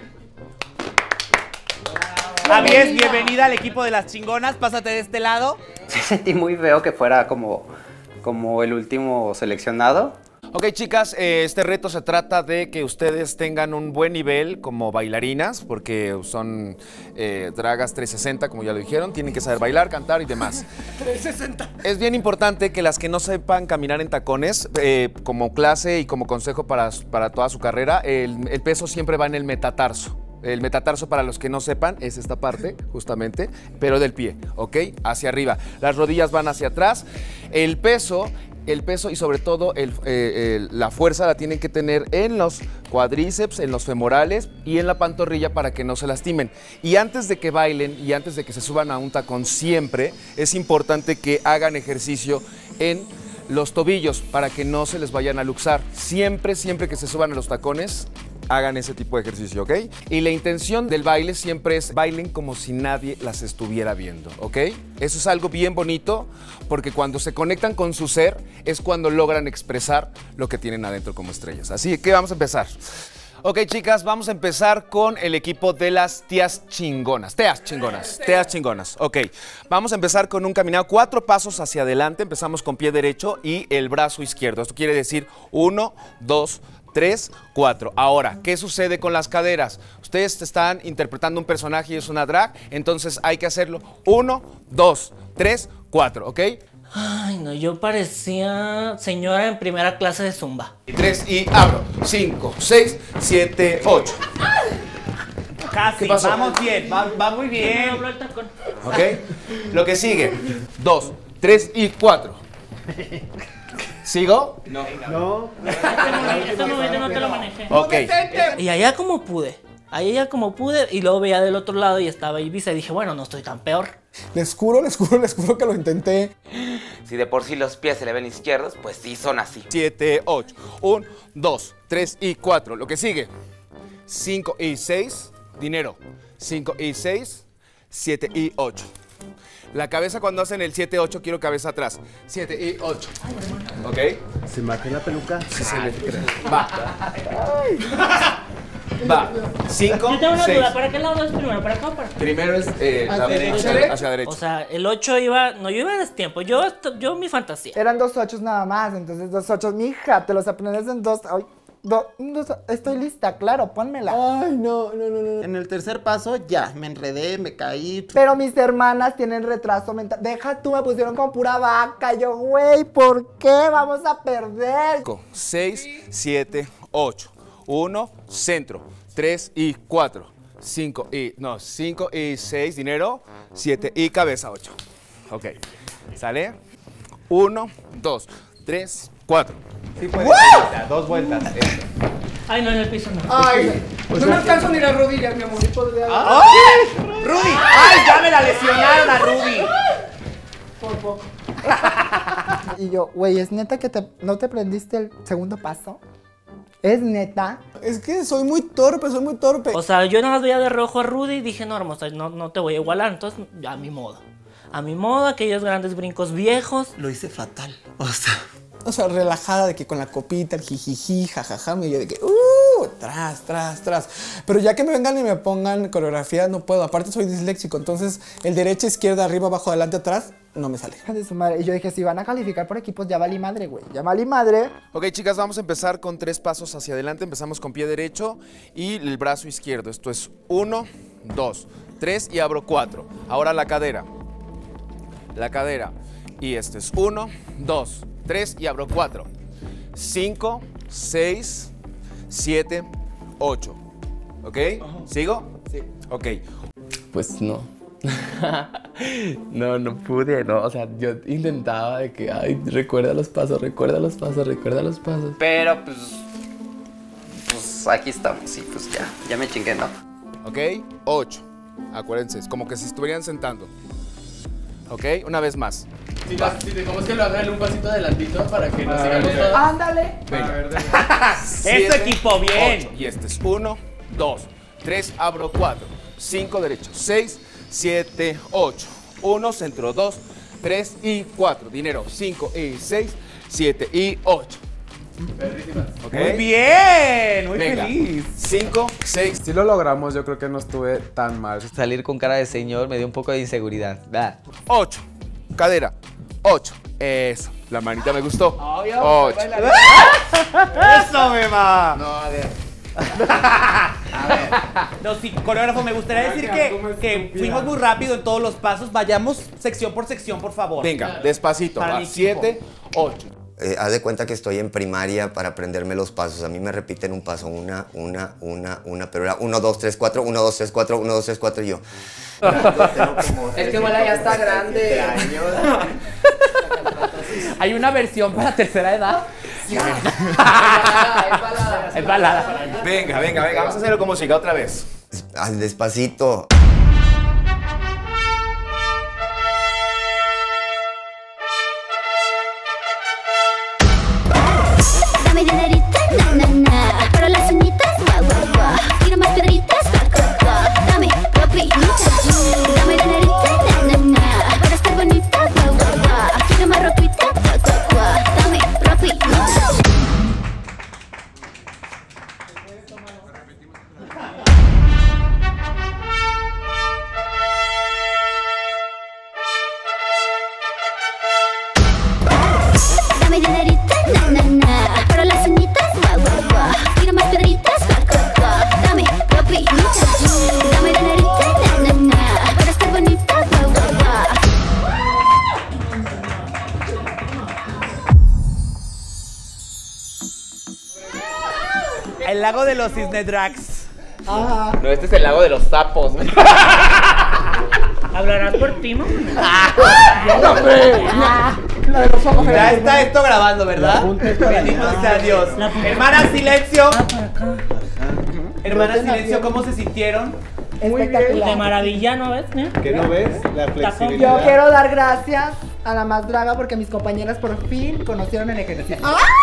Avies, bienvenida al equipo de las chingonas. Pásate de este lado. Sí, sentí muy feo que fuera como, como el último seleccionado. Ok, chicas, eh, este reto se trata de que ustedes tengan un buen nivel como bailarinas, porque son eh, dragas trescientos sesenta, como ya lo dijeron, tienen que saber bailar, cantar y demás. trescientos sesenta. Es bien importante que las que no sepan caminar en tacones, eh, como clase y como consejo para, para toda su carrera, el, el peso siempre va en el metatarso. El metatarso, para los que no sepan, es esta parte, justamente, pero del pie, ¿ok? Hacia arriba. Las rodillas van hacia atrás. El peso, el peso y sobre todo el, eh, el, la fuerza la tienen que tener en los cuadríceps, en los femorales y en la pantorrilla para que no se lastimen. Y antes de que bailen y antes de que se suban a un tacón, siempre es importante que hagan ejercicio en los tobillos para que no se les vayan a luxar. Siempre, siempre que se suban a los tacones, hagan ese tipo de ejercicio, ¿ok? Y la intención del baile siempre es bailen como si nadie las estuviera viendo, ¿ok? Eso es algo bien bonito porque cuando se conectan con su ser es cuando logran expresar lo que tienen adentro como estrellas. Así que vamos a empezar. Ok, chicas, vamos a empezar con el equipo de las tías chingonas. Teas chingonas, teas chingonas. Ok, vamos a empezar con un caminado, cuatro pasos hacia adelante. Empezamos con pie derecho y el brazo izquierdo. Esto quiere decir uno, dos, tres, cuatro. Ahora, ¿qué sucede con las caderas? Ustedes están interpretando un personaje y es una drag, entonces hay que hacerlo uno, dos, tres, cuatro, ¿ok? Ay, no, yo parecía señora en primera clase de zumba. Tres y abro. Cinco, seis, siete, ocho. Casi, vamos bien, va, va muy bien. ¿Ok? Lo que sigue. Dos, tres y cuatro. ¿Sigo? No. No. Este movimiento no te lo manejé. Ok. Y allá como pude. Allá como pude. Y luego veía del otro lado y estaba Ibiza y dije, bueno, no estoy tan peor. Les juro, les juro, les juro que lo intenté. Si de por sí los pies se le ven izquierdos, pues sí son así. Siete, ocho. Un, dos, tres y cuatro. Lo que sigue. Cinco y seis. Dinero. Cinco y seis. Siete y ocho. La cabeza cuando hacen el siete ocho, quiero cabeza atrás. siete y ocho. ¿Ok? ¿Se marca la peluca? Sí, se le cree. Va. Va. cinco, Yo tengo una seis. duda, ¿para qué lado es primero? ¿Para acá o para acá? Primero es eh, la derecha, hacia derecha. O sea, el ocho iba, no, yo iba a destiempo, yo, yo mi fantasía. Eran dos ochos nada más, entonces dos ochos, mija, te los aprendes en dos, ay, do, dos, estoy lista, claro, pónmela. Ay, no, no, no, no. En el tercer paso ya, me enredé, me caí. Pero mis hermanas tienen retraso mental. Deja tú, me pusieron como pura vaca. Yo, güey, ¿por qué vamos a perder? cinco, seis, siete, ocho. uno, centro. tres y cuatro. cinco y, no, cinco y seis, dinero. siete y cabeza, ocho. Ok. ¿Sale? uno, dos, tres, cuatro. Sí, puede ser, dos vueltas. Eso. Ay, no, en el piso no. Ay, no me alcanzo ni las rodillas, mi amor. ¡Ay! ¡Rudy! ¡Ay, ya me la lesionaron a Rudy! Por poco. Y yo, güey, ¿es neta que te, no te prendiste el segundo paso? ¿Es neta? Es que soy muy torpe, soy muy torpe. O sea, yo nada más veía de rojo a Rudy y dije, no, hermosa, no, no te voy a igualar. Entonces, a mi modo. A mi modo, aquellos grandes brincos viejos. Lo hice fatal. O sea... O sea, relajada de que con la copita, el jijiji, jajaja, me yo de que, uh, tras, tras, tras. Pero ya que me vengan y me pongan coreografía, no puedo. Aparte soy disléxico, entonces el derecha, izquierda, arriba, abajo, adelante, atrás, no me sale. De su madre. Y yo dije, si van a calificar por equipos, ya valí madre, güey. Ya valí madre. Ok, chicas, vamos a empezar con tres pasos hacia adelante. Empezamos con pie derecho y el brazo izquierdo. Esto es uno, dos, tres y abro cuatro. Ahora la cadera. La cadera. Y este es uno, dos, tres y abro cuatro. cinco, seis, siete, ocho. ¿Ok? ¿Sigo? Sí. Ok. Pues no. No, no pude, no. O sea, yo intentaba de que, ay, recuerda los pasos, recuerda los pasos, recuerda los pasos. Pero pues. Pues aquí estamos, sí, pues ya. Ya me chingué, ¿no? Ok, ocho. Acuérdense, es como que si estuvieran sentando. Ok, una vez más. Si, la, si dejamos que lo hagan un pasito adelantito para que no Ah, sigamos okay. Ándale. ¡Eso equipo, bien! ocho. Y este es uno, dos, tres, abro cuatro, cinco, derecho, seis, siete, ocho. uno, centro, dos, tres y cuatro. Dinero, cinco y seis, siete y ocho. Okay. Muy bien, muy Venga. feliz. cinco, seis. Si lo logramos, yo creo que no estuve tan mal. Salir con cara de señor me dio un poco de inseguridad. Va. ocho. Cadera. ocho. Eso. La manita me gustó. Obvio. ocho. ¡Eso, Beba! No, a ver. No, sí, coreógrafo, me gustaría decir que, que fuimos muy rápido en todos los pasos. Vayamos sección por sección, por favor. Venga, despacito. Para Va. mi equipo. siete, ocho. Eh, haz de cuenta que estoy en primaria para aprenderme los pasos. A mí me repiten un paso, una, una, una, una, pero era uno, dos, tres, cuatro, uno, dos, tres, cuatro, uno, dos, tres, cuatro y yo. Es que igual ya está grande. Hay una versión para tercera edad. Es balada. Es balada. Venga, venga, venga. Vamos a hacerlo con música otra vez. Haz despacito. Dame dinerita, na, na, na. Para las uñitas, guau, guau, guau. Quiero más piedritas, guau, guau, guau. Dame propinitas. Dame dinerita, na, na, na. Para estar bonita, guau, guau, guau. Quiero más ropita, guau, guau, guau. Dame propinitas. Dame dinerita, na, na, na. Para las uñitas, guau, guau, guau. Quiero más piedritas, guau, guau, guau. Dame propinitas. Dame dinerita, na, na, na. Para estar bonita, guau, guau, guau. El lago de los cisne drags. Ajá. No, este es el lago de los sapos. ¿Hablarás por ti, no? ¡No, hombre! Ya está esto grabando, ¿verdad? Bendito sea Dios. Hermana, silencio. Hermana, silencio, ¿cómo se sintieron? Espectacular. De maravilla, ¿no ves? ¿Eh? ¿Qué no ves? La Yo flexibilidad. quiero dar gracias a la más draga porque mis compañeras por fin conocieron el ejercicio.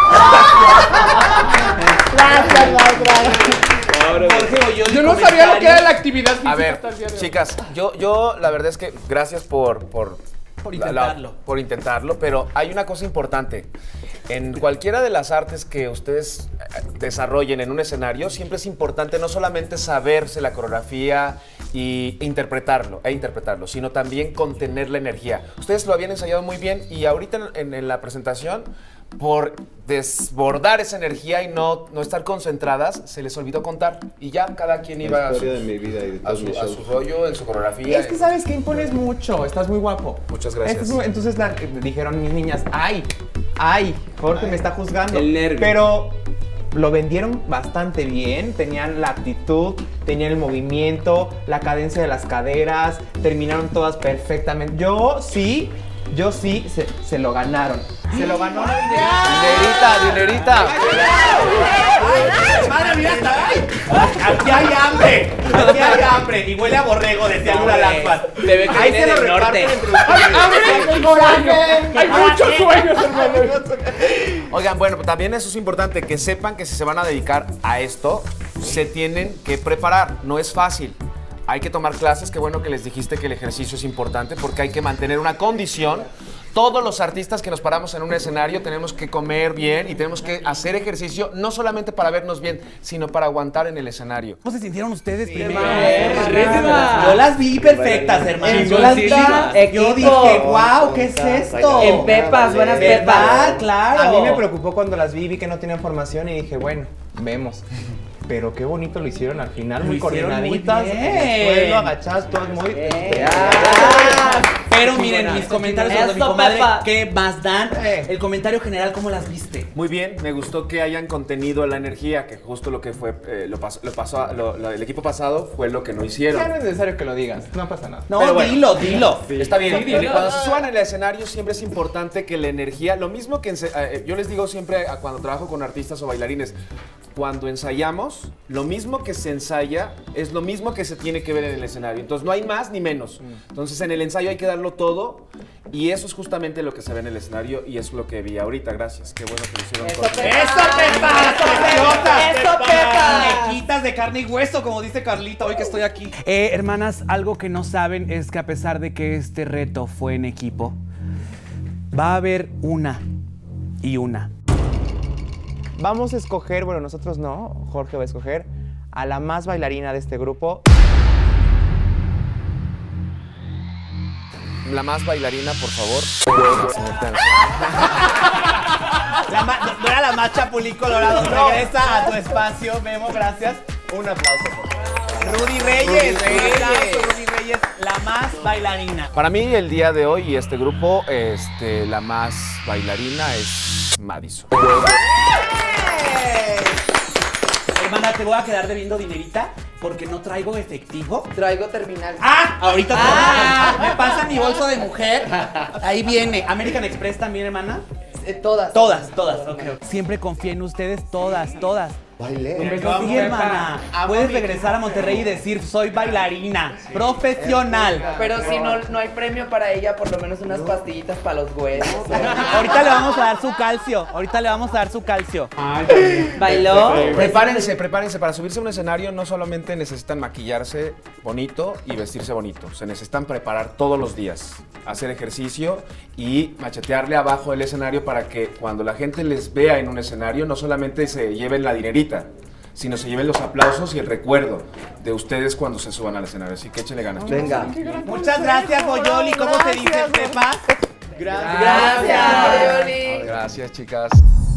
Gracias, más draga. Jorge, yo, Yo no sabía lo que era la actividad física. A ver, hasta el día de hoy. chicas, yo, yo la verdad es que gracias por... Por, Por la- la- intentarlo. por intentarlo, pero hay una cosa importante. En cualquiera de las artes que ustedes eh, desarrollen en un escenario, siempre es importante no solamente saberse la coreografía y interpretarlo, e interpretarlo, sino también contener la energía. Ustedes lo habían ensayado muy bien y ahorita en, en- en la presentación, por desbordar esa energía y no, no estar concentradas, se les olvidó contar. Y ya cada quien iba La a su, historia de mi vida y de a todos su, mis a shows. su rollo, en su coreografía. Es que sabes que impones mucho, estás muy guapo. Muchas gracias. Estás muy- entonces la- dijeron mis niñas, ay, ay, Jorge me está juzgando. El nervio. Pero lo vendieron bastante bien, tenían la actitud, tenían el movimiento, la cadencia de las caderas, terminaron todas perfectamente. Yo sí, yo sí, se, se lo ganaron. Se lo ganó la Dinerita, dinerita. ¡Madre mía! ¡Aquí hay hambre! ¡Aquí hay hambre! Y huele a borrego, decía Lula Laxman. Ahí se lo reparten entre ustedes. ¡Hay muchos sueños, hermano! Oigan, bueno, también eso es importante, que sepan que si se van a dedicar a esto, se tienen que preparar. No es fácil. Hay que tomar clases, qué bueno que les dijiste que el ejercicio es importante porque hay que mantener una condición. Todos los artistas que nos paramos en un escenario tenemos que comer bien y tenemos que hacer ejercicio, no solamente para vernos bien, sino para aguantar en el escenario. ¿Cómo se sintieron ustedes primero? hermana. Yo las vi perfectas, hermano. Yo las vi. Yo dije, wow, ¿qué es esto? En Pepas, buenas ¿Verdad? Pepas. Claro. A mí me preocupó cuando las vi, vi que no tenían formación y dije, bueno, vemos. Pero qué bonito lo hicieron al final, muy coordinaditas, en el suelo, agachadas, todas muy... Pero Muy miren, buena. mis comentarios sobre mi Eso, comadre, Pepa. ¿qué más dan? El comentario general, ¿cómo las viste? Muy bien, me gustó que hayan contenido la energía, que justo lo que fue, eh, lo pasó, lo pasó lo- lo- el equipo pasado fue lo que no hicieron. Ya no es necesario que lo digas, no pasa nada. No, Pero bueno, dilo, dilo. Está bien, Sí, dilo. cuando se suban en el escenario siempre es importante que la energía, lo mismo que ense- eh, yo les digo siempre a cuando trabajo con artistas o bailarines, cuando ensayamos, lo mismo que se ensaya es lo mismo que se tiene que ver en el escenario. Entonces no hay más ni menos. Entonces en el ensayo hay que darlo todo y eso es justamente lo que se ve en el escenario y es lo que vi ahorita. Gracias, qué bueno que lo hicieron. ¡Eso, con- Pepa! ¡Eso, ¡Eso, Pepa! Conejitas de carne y hueso, como dice Carlita, hoy que estoy aquí. Eh, hermanas, algo que no saben es que a pesar de que este reto fue en equipo, va a haber una y una. Vamos a escoger, bueno, nosotros no, Jorge va a escoger a la más bailarina de este grupo. La más bailarina, por favor. La ma- no, no era la más chapulín colorado. No. Regresa a tu espacio, Memo, gracias. Un aplauso, por favor. Rudy Reyes, Rudy un Reyes. aplauso, Rudy Reyes, la más bailarina. Para mí el día de hoy y este grupo, este, la más bailarina es Madison. Hermana, te voy a quedar debiendo dinerita porque no traigo efectivo. Traigo terminal. ¡Ah! Ahorita te ah, me pasa mi bolso de mujer. Ahí viene. American Express también, hermana. Eh, todas. Todas, todas. Ok, ok. Siempre confié en ustedes, todas, todas. Bailé. Hombre, sí, hermana. Puedes regresar a Monterrey y decir, soy bailarina, profesional. Pero si no, no hay premio para ella, por lo menos unas pastillitas para los huesos. Ahorita le vamos a dar su calcio. Ahorita le vamos a dar su calcio. ¿Bailó? Prepárense, prepárense. Para subirse a un escenario no solamente necesitan maquillarse bonito y vestirse bonito. Se necesitan preparar todos los días. Hacer ejercicio y machetearle abajo del escenario para que cuando la gente les vea en un escenario no solamente se lleven la dinerita, sino se lleven los aplausos y el recuerdo de ustedes cuando se suban al escenario. Así que échenle ganas. Venga. Muchas gracias, Boyoli. ¿Cómo se dice, Pepa? Gracias, Gracias Boyoli. Gracias, chicas.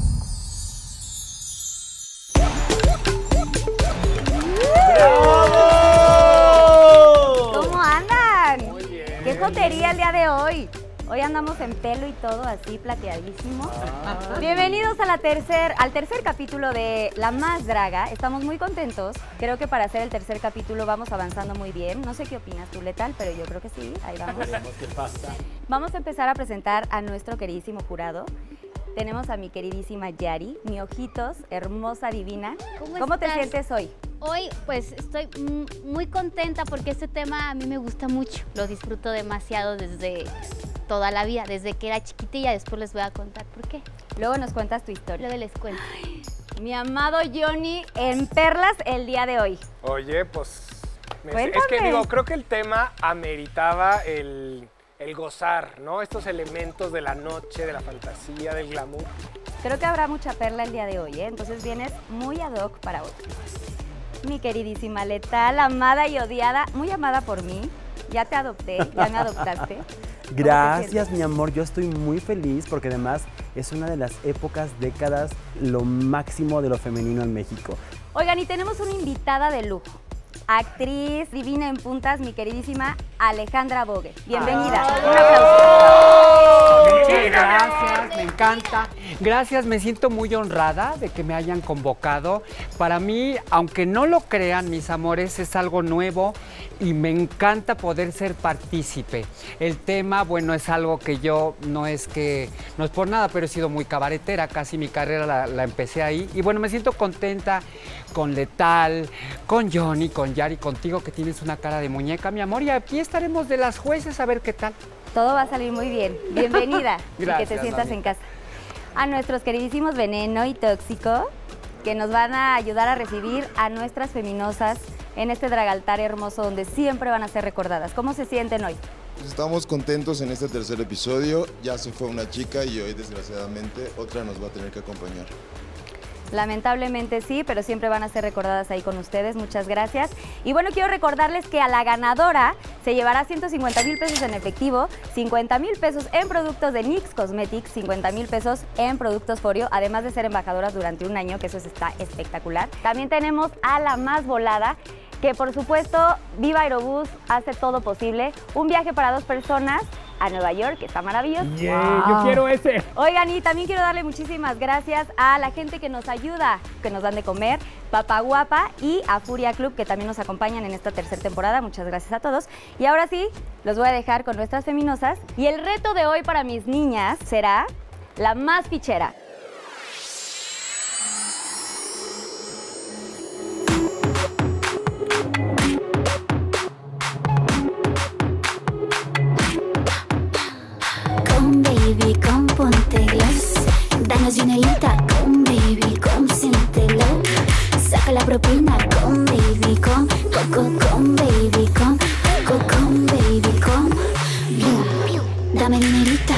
¿Cómo andan? Muy bien. Qué jotería el día de hoy. Hoy andamos en pelo y todo así plateadísimo. Ah. Bienvenidos a la tercer, al tercer capítulo de La Más Draga. Estamos muy contentos. Creo que para hacer el tercer capítulo vamos avanzando muy bien. No sé qué opinas tú, Letal, pero yo creo que sí. Ahí vamos. Veremos qué pasa. Vamos a empezar a presentar a nuestro queridísimo jurado. Tenemos a mi queridísima Yari, mi ojitos, hermosa, divina. ¿Cómo, ¿Cómo te estás? sientes hoy? Hoy pues estoy muy contenta porque este tema a mí me gusta mucho. Lo disfruto demasiado desde toda la vida, desde que era chiquitilla. Después les voy a contar por qué. Luego nos cuentas tu historia. Luego les cuento. Mi amado Johnny en perlas el día de hoy. Oye, pues... me- Cuéntame. es que digo, creo que el tema ameritaba el, el gozar, ¿no? Estos elementos de la noche, de la fantasía, del glamour. Creo que habrá mucha perla el día de hoy, ¿eh? Entonces vienes muy ad hoc para hoy. Mi queridísima Letal, amada y odiada, muy amada por mí. Ya te adopté, ya me adoptaste. Gracias, mi amor. Yo estoy muy feliz porque además es una de las épocas, décadas, lo máximo de lo femenino en México. Oigan, y tenemos una invitada de lujo. Actriz divina en puntas, mi queridísima Alejandra Bogue. Bienvenida. Un aplauso. Muchas gracias, me encanta. Gracias, me siento muy honrada de que me hayan convocado. Para mí, aunque no lo crean, mis amores, es algo nuevo y me encanta poder ser partícipe. El tema, bueno, es algo que yo no es que, no es por nada, pero he sido muy cabaretera, casi mi carrera la, la empecé ahí. Y bueno, me siento contenta con Letal, con Johnny, con Yari, contigo que tienes una cara de muñeca, mi amor. Y aquí estaremos de las jueces a ver qué tal. Todo va a salir muy bien. Bienvenida. Gracias, y que te sientas Dani. en casa. A nuestros queridísimos Veneno y Tóxico, que nos van a ayudar a recibir a nuestras feminosas en este dragaltar hermoso donde siempre van a ser recordadas. ¿Cómo se sienten hoy? Estamos contentos en este tercer episodio. Ya se fue una chica y hoy, desgraciadamente, otra nos va a tener que acompañar. Lamentablemente sí, pero siempre van a ser recordadas ahí con ustedes. Muchas gracias. Y bueno, quiero recordarles que a la ganadora se llevará ciento cincuenta mil pesos en efectivo, cincuenta mil pesos en productos de NYX Cosmetics, cincuenta mil pesos en productos Foreo, además de ser embajadoras durante un año, que eso está espectacular. También tenemos a la más volada, que por supuesto Viva Aerobús hace todo posible. Un viaje para dos personas a Nueva York, que está maravilloso. Yeah, yo quiero ese. Oigan, y también quiero darle muchísimas gracias a la gente que nos ayuda, que nos dan de comer, Papá Guapa y a Furia Club, que también nos acompañan en esta tercera temporada. Muchas gracias a todos. Y ahora sí, los voy a dejar con nuestras feminosas. Y el reto de hoy para mis niñas será la más fichera. Con baby, con ponte gloss. Danos dinerita, con baby, consiéntelo. Saca la propina, con baby, con, con, con, con baby, con, con, con baby, con. Dame dinerita.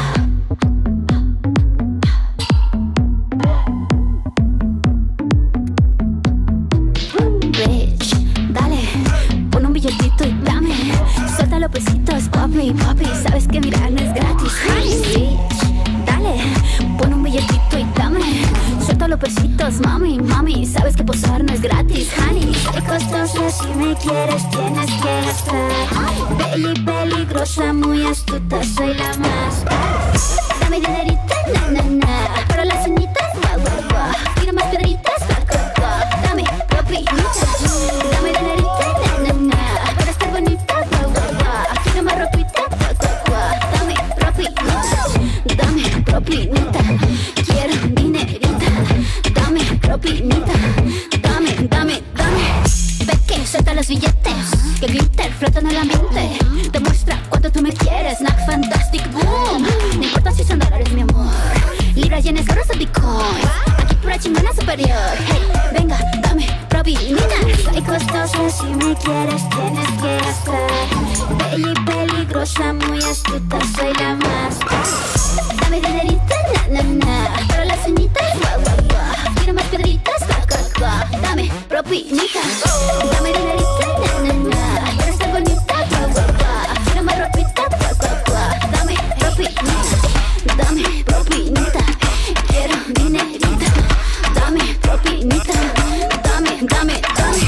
Bitch, dale, pon un billetito y dame. Suelta los pesitos, papi, papi, sabes que mirar no es gratis. Bitch, dale, pon un billetito y dame. Suelta los pesitos, mami, mami, sabes que posar no es gratis, honey. Soy costosa, si me quieres tienes que gastar. Bella y peligrosa, muy astuta, soy la más. Dame dinerita, na, na, na. Para las uñitas, guau, guau, guau. Quiero más piedritas, guau, guau, guau. Dame propinita, dame dinerita, na, na, na. Para estar bonita, guau, guau, guau. Quiero más ropita, guau, guau, guau. Dame propinita, dame propinita. Quiero dinerita, dame propinita. Dame, dame, dame. Peque, suelta los billetes, que el glitter flota en el ambiente. Demuestra cuánto tú me quieres, snack fantastic boom. No importa si son dólares, mi amor. Libras, yenes, euros o bitcoins. Aquí pura chingona superior. Hey, venga, dame propinita. Soy costosa, si me quieres tienes que gastar. Bella y peligrosa, muy astuta, soy la más. Dame dinerita, na, na, na. Para las uñitas, guau, guau, guau. Quiero más piedritas, guau, guau, guau. Dame propinita, dame dinerita, na, na, na. Para estar bonita, guau, guau, guau. Quiero más ropita, guau, guau, guau. Dame propinita, dame propinita. Quiero dinerita, dame propinita. Dame, dame, dame.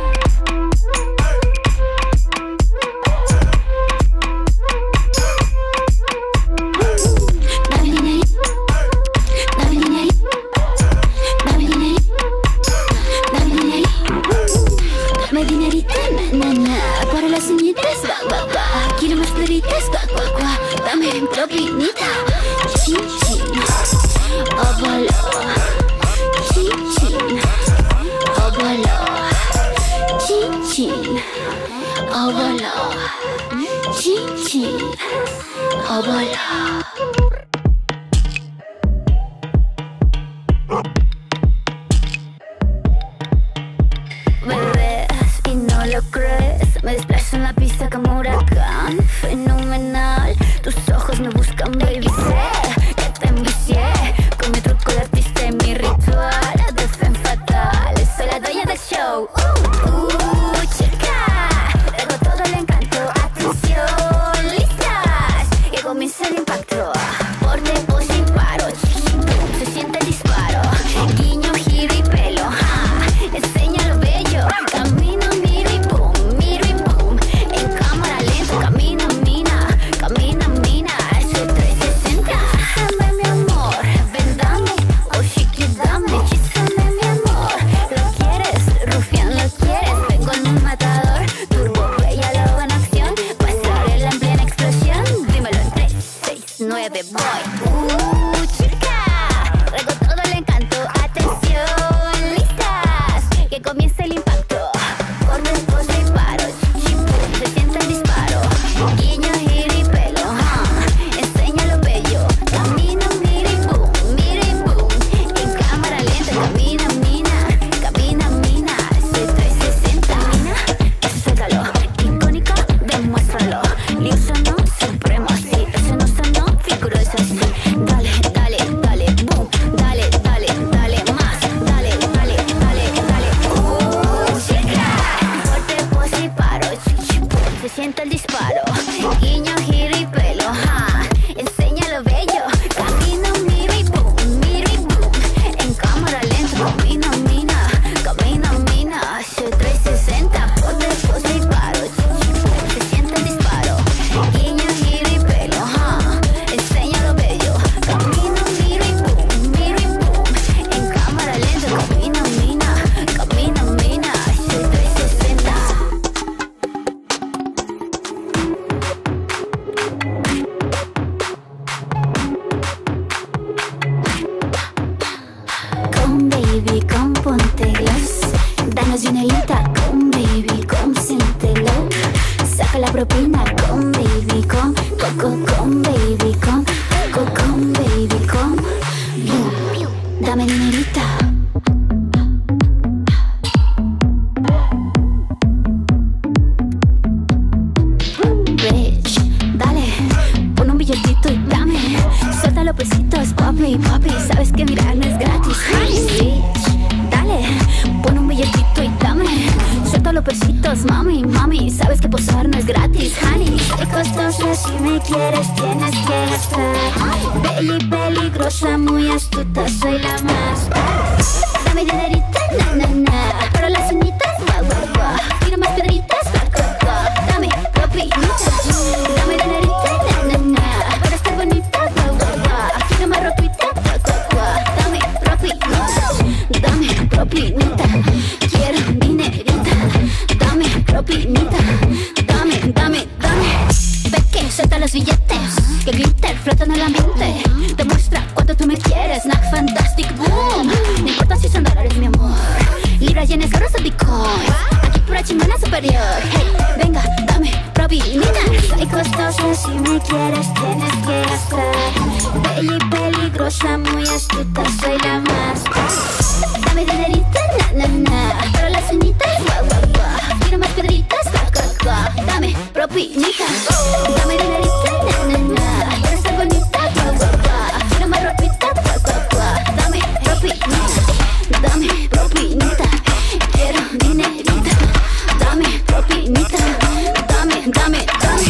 Dame dinerita, dame dinerita, dame dinerita, dame dinerita, dame dinerita, na, na, na. Para las uñitas, guau, guau, guau. Quiero más piedritas, guau, guau, guau. Dame propinita, chin, chin, óvalo, chin, chin, óvalo, chin, chin, óvalo, chin, chin, óvalo. Me ves y no lo crees. Me desplazo en la pista como huracán. Fenomenal, tus ojos me buscan, baby. Sé que te envicié con mi truco de artista y mi ritual de femme fatal. Soy la dueña del show. Uh, uh, chica, tengo todo el encanto. Atención, listas. Y comienza el impacto. Por depo sin paro, chiquito, se siente el disparo. Guiño, giro y pelo. Ja, enseña lo bello. Camino, miro y boom, miro y boom. En cámara lenta baby, come ponte gloss. Danos dinerita, come baby, come siéntelo. Saca la propina, come baby, come. Coco, come baby, come. Coco, come baby, come. Dame dinerita. Bitch, dale, pon un billetito y dame. Suelta los pesitos, papi, papi. Sabes que mirar no es gratis. Bitch, dale, pon un billetito y dame. Suelta los pesitos, mami, mami. Sabes que posar no es gratis, honey. Soy costosa, si me quieres tienes que gastar. Bella y peligrosa, muy astuta, soy la más. Dame dinerita, na, na, na. Para las uñitas, guau, guau, guau. Quiero más piedritas, guau, guau, guau. Dame propinita. Dame dinerita, na, na, na. Para estar bonita, guau, guau, guau. Quiero más ropita, guau, guau, guau. Dame propinita. Dame propinita. Quiero dinerita. Dame propinita. Dame, dame, dame. Ve que suelta los billetes. Que el glitter flota en el ambiente. Demuestra cuánto tú me quieres. Snack fantastic boom. No importa si son dólares, mi amor. Libras, yenes, euros o bitcoins. Aquí pura chingona superior. Hey, venga, dame propinita. Soy costosa, si me quieres tienes que gastar. Bella y peligrosa, muy astuta, soy la más. Dame dinerita, na, na, na. Para las uñitas, guau, guau, guau. Quiero más piedritas, guau, guau, guau. Dame propinita. Dame dinerita, na, na, na. Para estar bonita, guau, guau, guau. Quiero más ropita, guau, guau, guau. Dame propinita. Dame propinita. Quiero dinerita. Dame propinita. Dame, dame, dame.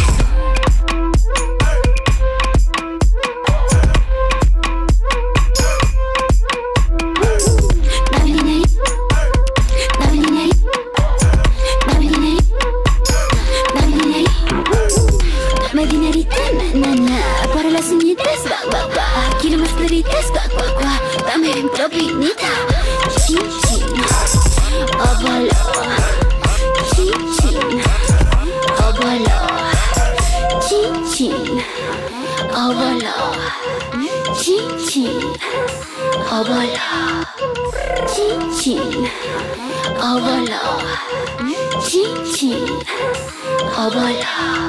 Dame dinerita. Dame dinerita. Dame dinerita. Dame dinerita. Dame dinerita, na, na, na. Para las uñitas, guau, guau, guau. Quiero más piedritas, guau, guau, guau. Dame propinita. Chin, chin. Óvalo. Chin, chin. Óvalo. Chin, chin. Óvalo. Chin, chin. Óvalo. Chin, chin. Óvalo. Chin, chin. Óvalo.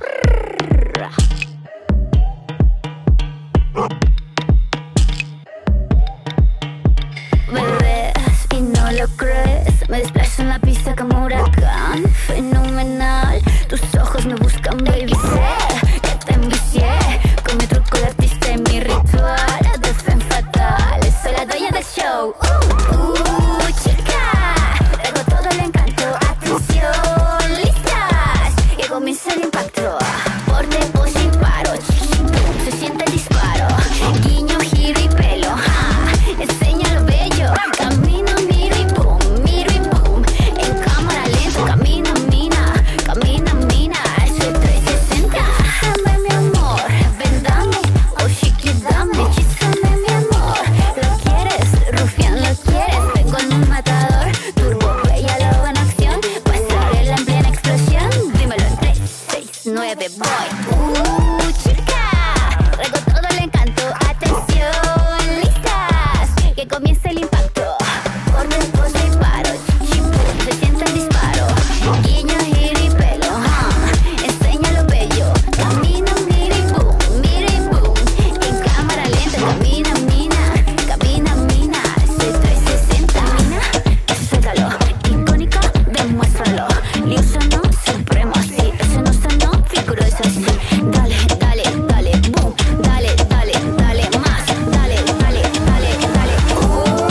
Me ves y no lo crees. Me desplazo en la pista como huracán. Fenomenal, tus ojos me buscan, baby. Sé que te envicié con mi truco de artista y mi ritual de femme fatal. Soy la dueña del show. Uh, uh, chica, traigo todo el encanto. Atención, listas. Y comienza el impacto. Por tiempo sin paro. Se siente el disparo. Guiño, giro y pelo. Ja, enseña lo bello. Camino, miro y boom, miro y boom. En cámara lenta, camina, mina. Camina, mina. Ese trescientos sesenta. Dame mi amor. Ven, dame. Oh, chiqui, dame. Chízame mi amor. Lo quieres, rufián, lo quieres. Vengo en un matador. Turbo, bella, lobo en acción. Pasarela en plena explosión. Dímelo en tres, seis, nueve, voy. Uh, chica. Traigo todo el encanto. Atención, listas. Que comience el impacto. Por tiempos disparo. Chipum, se siente el disparo. Guiño, giro y pelo. Ja, enseña lo bello. Camina, mira y boom, mira y boom. En cámara lenta, camina, mina. Camina, mina. trescientos sesenta, mina. Suéltalo. Icónico, demuéstralo. Liuso no, supremo, sí. Eso no sonó, figuro eso así. Dale, dale, dale, boom. Dale, dale, dale, más. Dale, dale, dale, dale. Uh,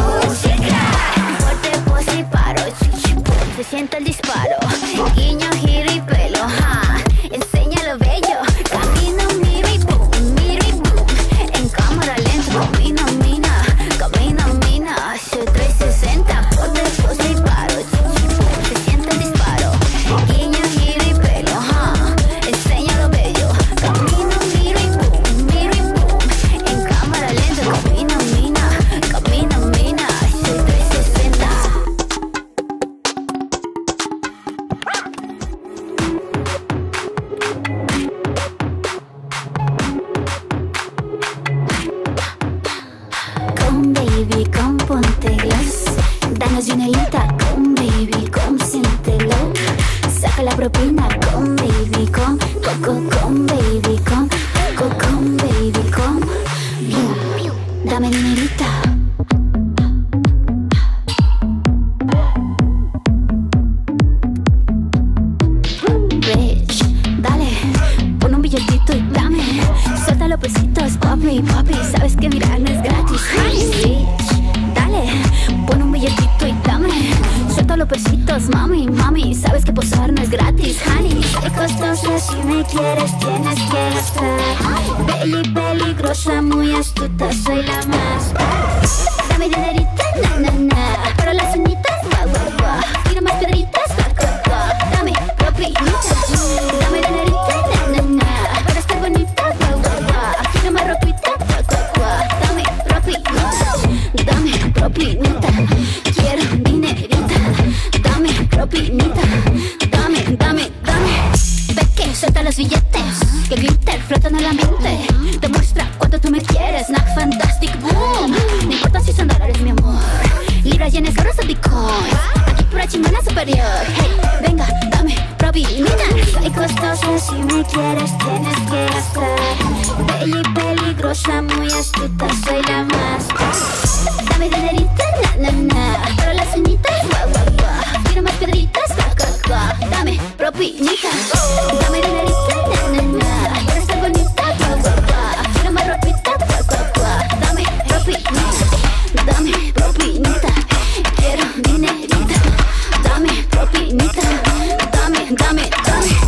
sabes que posar no es gratis, honey. Soy costosa, si me quieres tienes que gastar. Peli peligrosa, muy astuta, soy la más. Dame dinerita, na na na. Para las uñitas, guau guau guau. Quiero más piedritas, guau guau guau. Dame propinita, dame dinerita, na na na. Para estar bonita, guau guau guau. Quiero más ropita, guau guau guau. Dame propinita, dame propinita. Quiero dinerita, dame propinita. Dame, dame, dame. Ve que suelta los billetes, que el glitter flota en el ambiente. Demuestra cuánto tú me quieres, Snack Fantastic Boom. No importa si son dólares, mi amor. Libras, yenes, euros o bitcoins. Aquí pura chingona superior. Hey, venga, dame propinita. Soy costosa, si me quieres tienes que gastar. Peli peligrosa, muy astuta, soy la más. Dame dinerita, na na na. Para las uñitas, guau guau guau. Quiero más piedritas, guau guau guau. Dame propinita, dame dinerita, na na na. Para estar bonita, guau guau guau. Quiero más ropita, guau guau guau. Dame propinita, dame propinita. Quiero dinerita, dame propinita. Dame, dame, dame.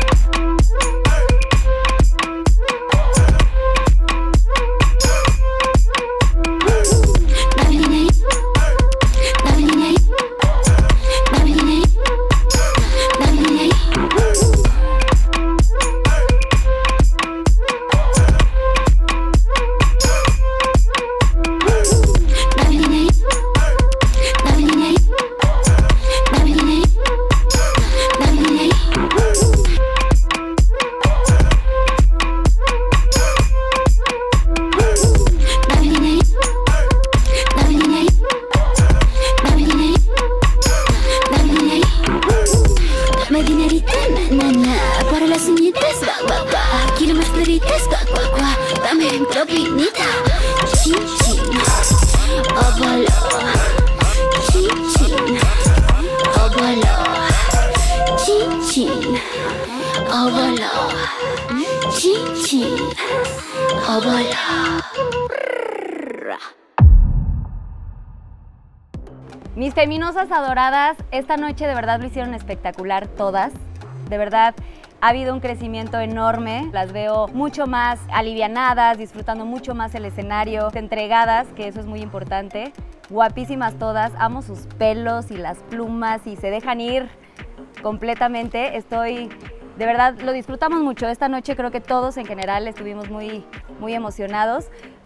Mis feminosas adoradas, esta noche de verdad lo hicieron espectacular todas. De verdad, ha habido un crecimiento enorme. Las veo mucho más alivianadas, disfrutando mucho más el escenario, entregadas, que eso es muy importante. Guapísimas todas, amo sus pelos y las plumas y se dejan ir completamente. Estoy, de verdad, lo disfrutamos mucho. Esta noche creo que todos en general estuvimos muy, muy emocionados.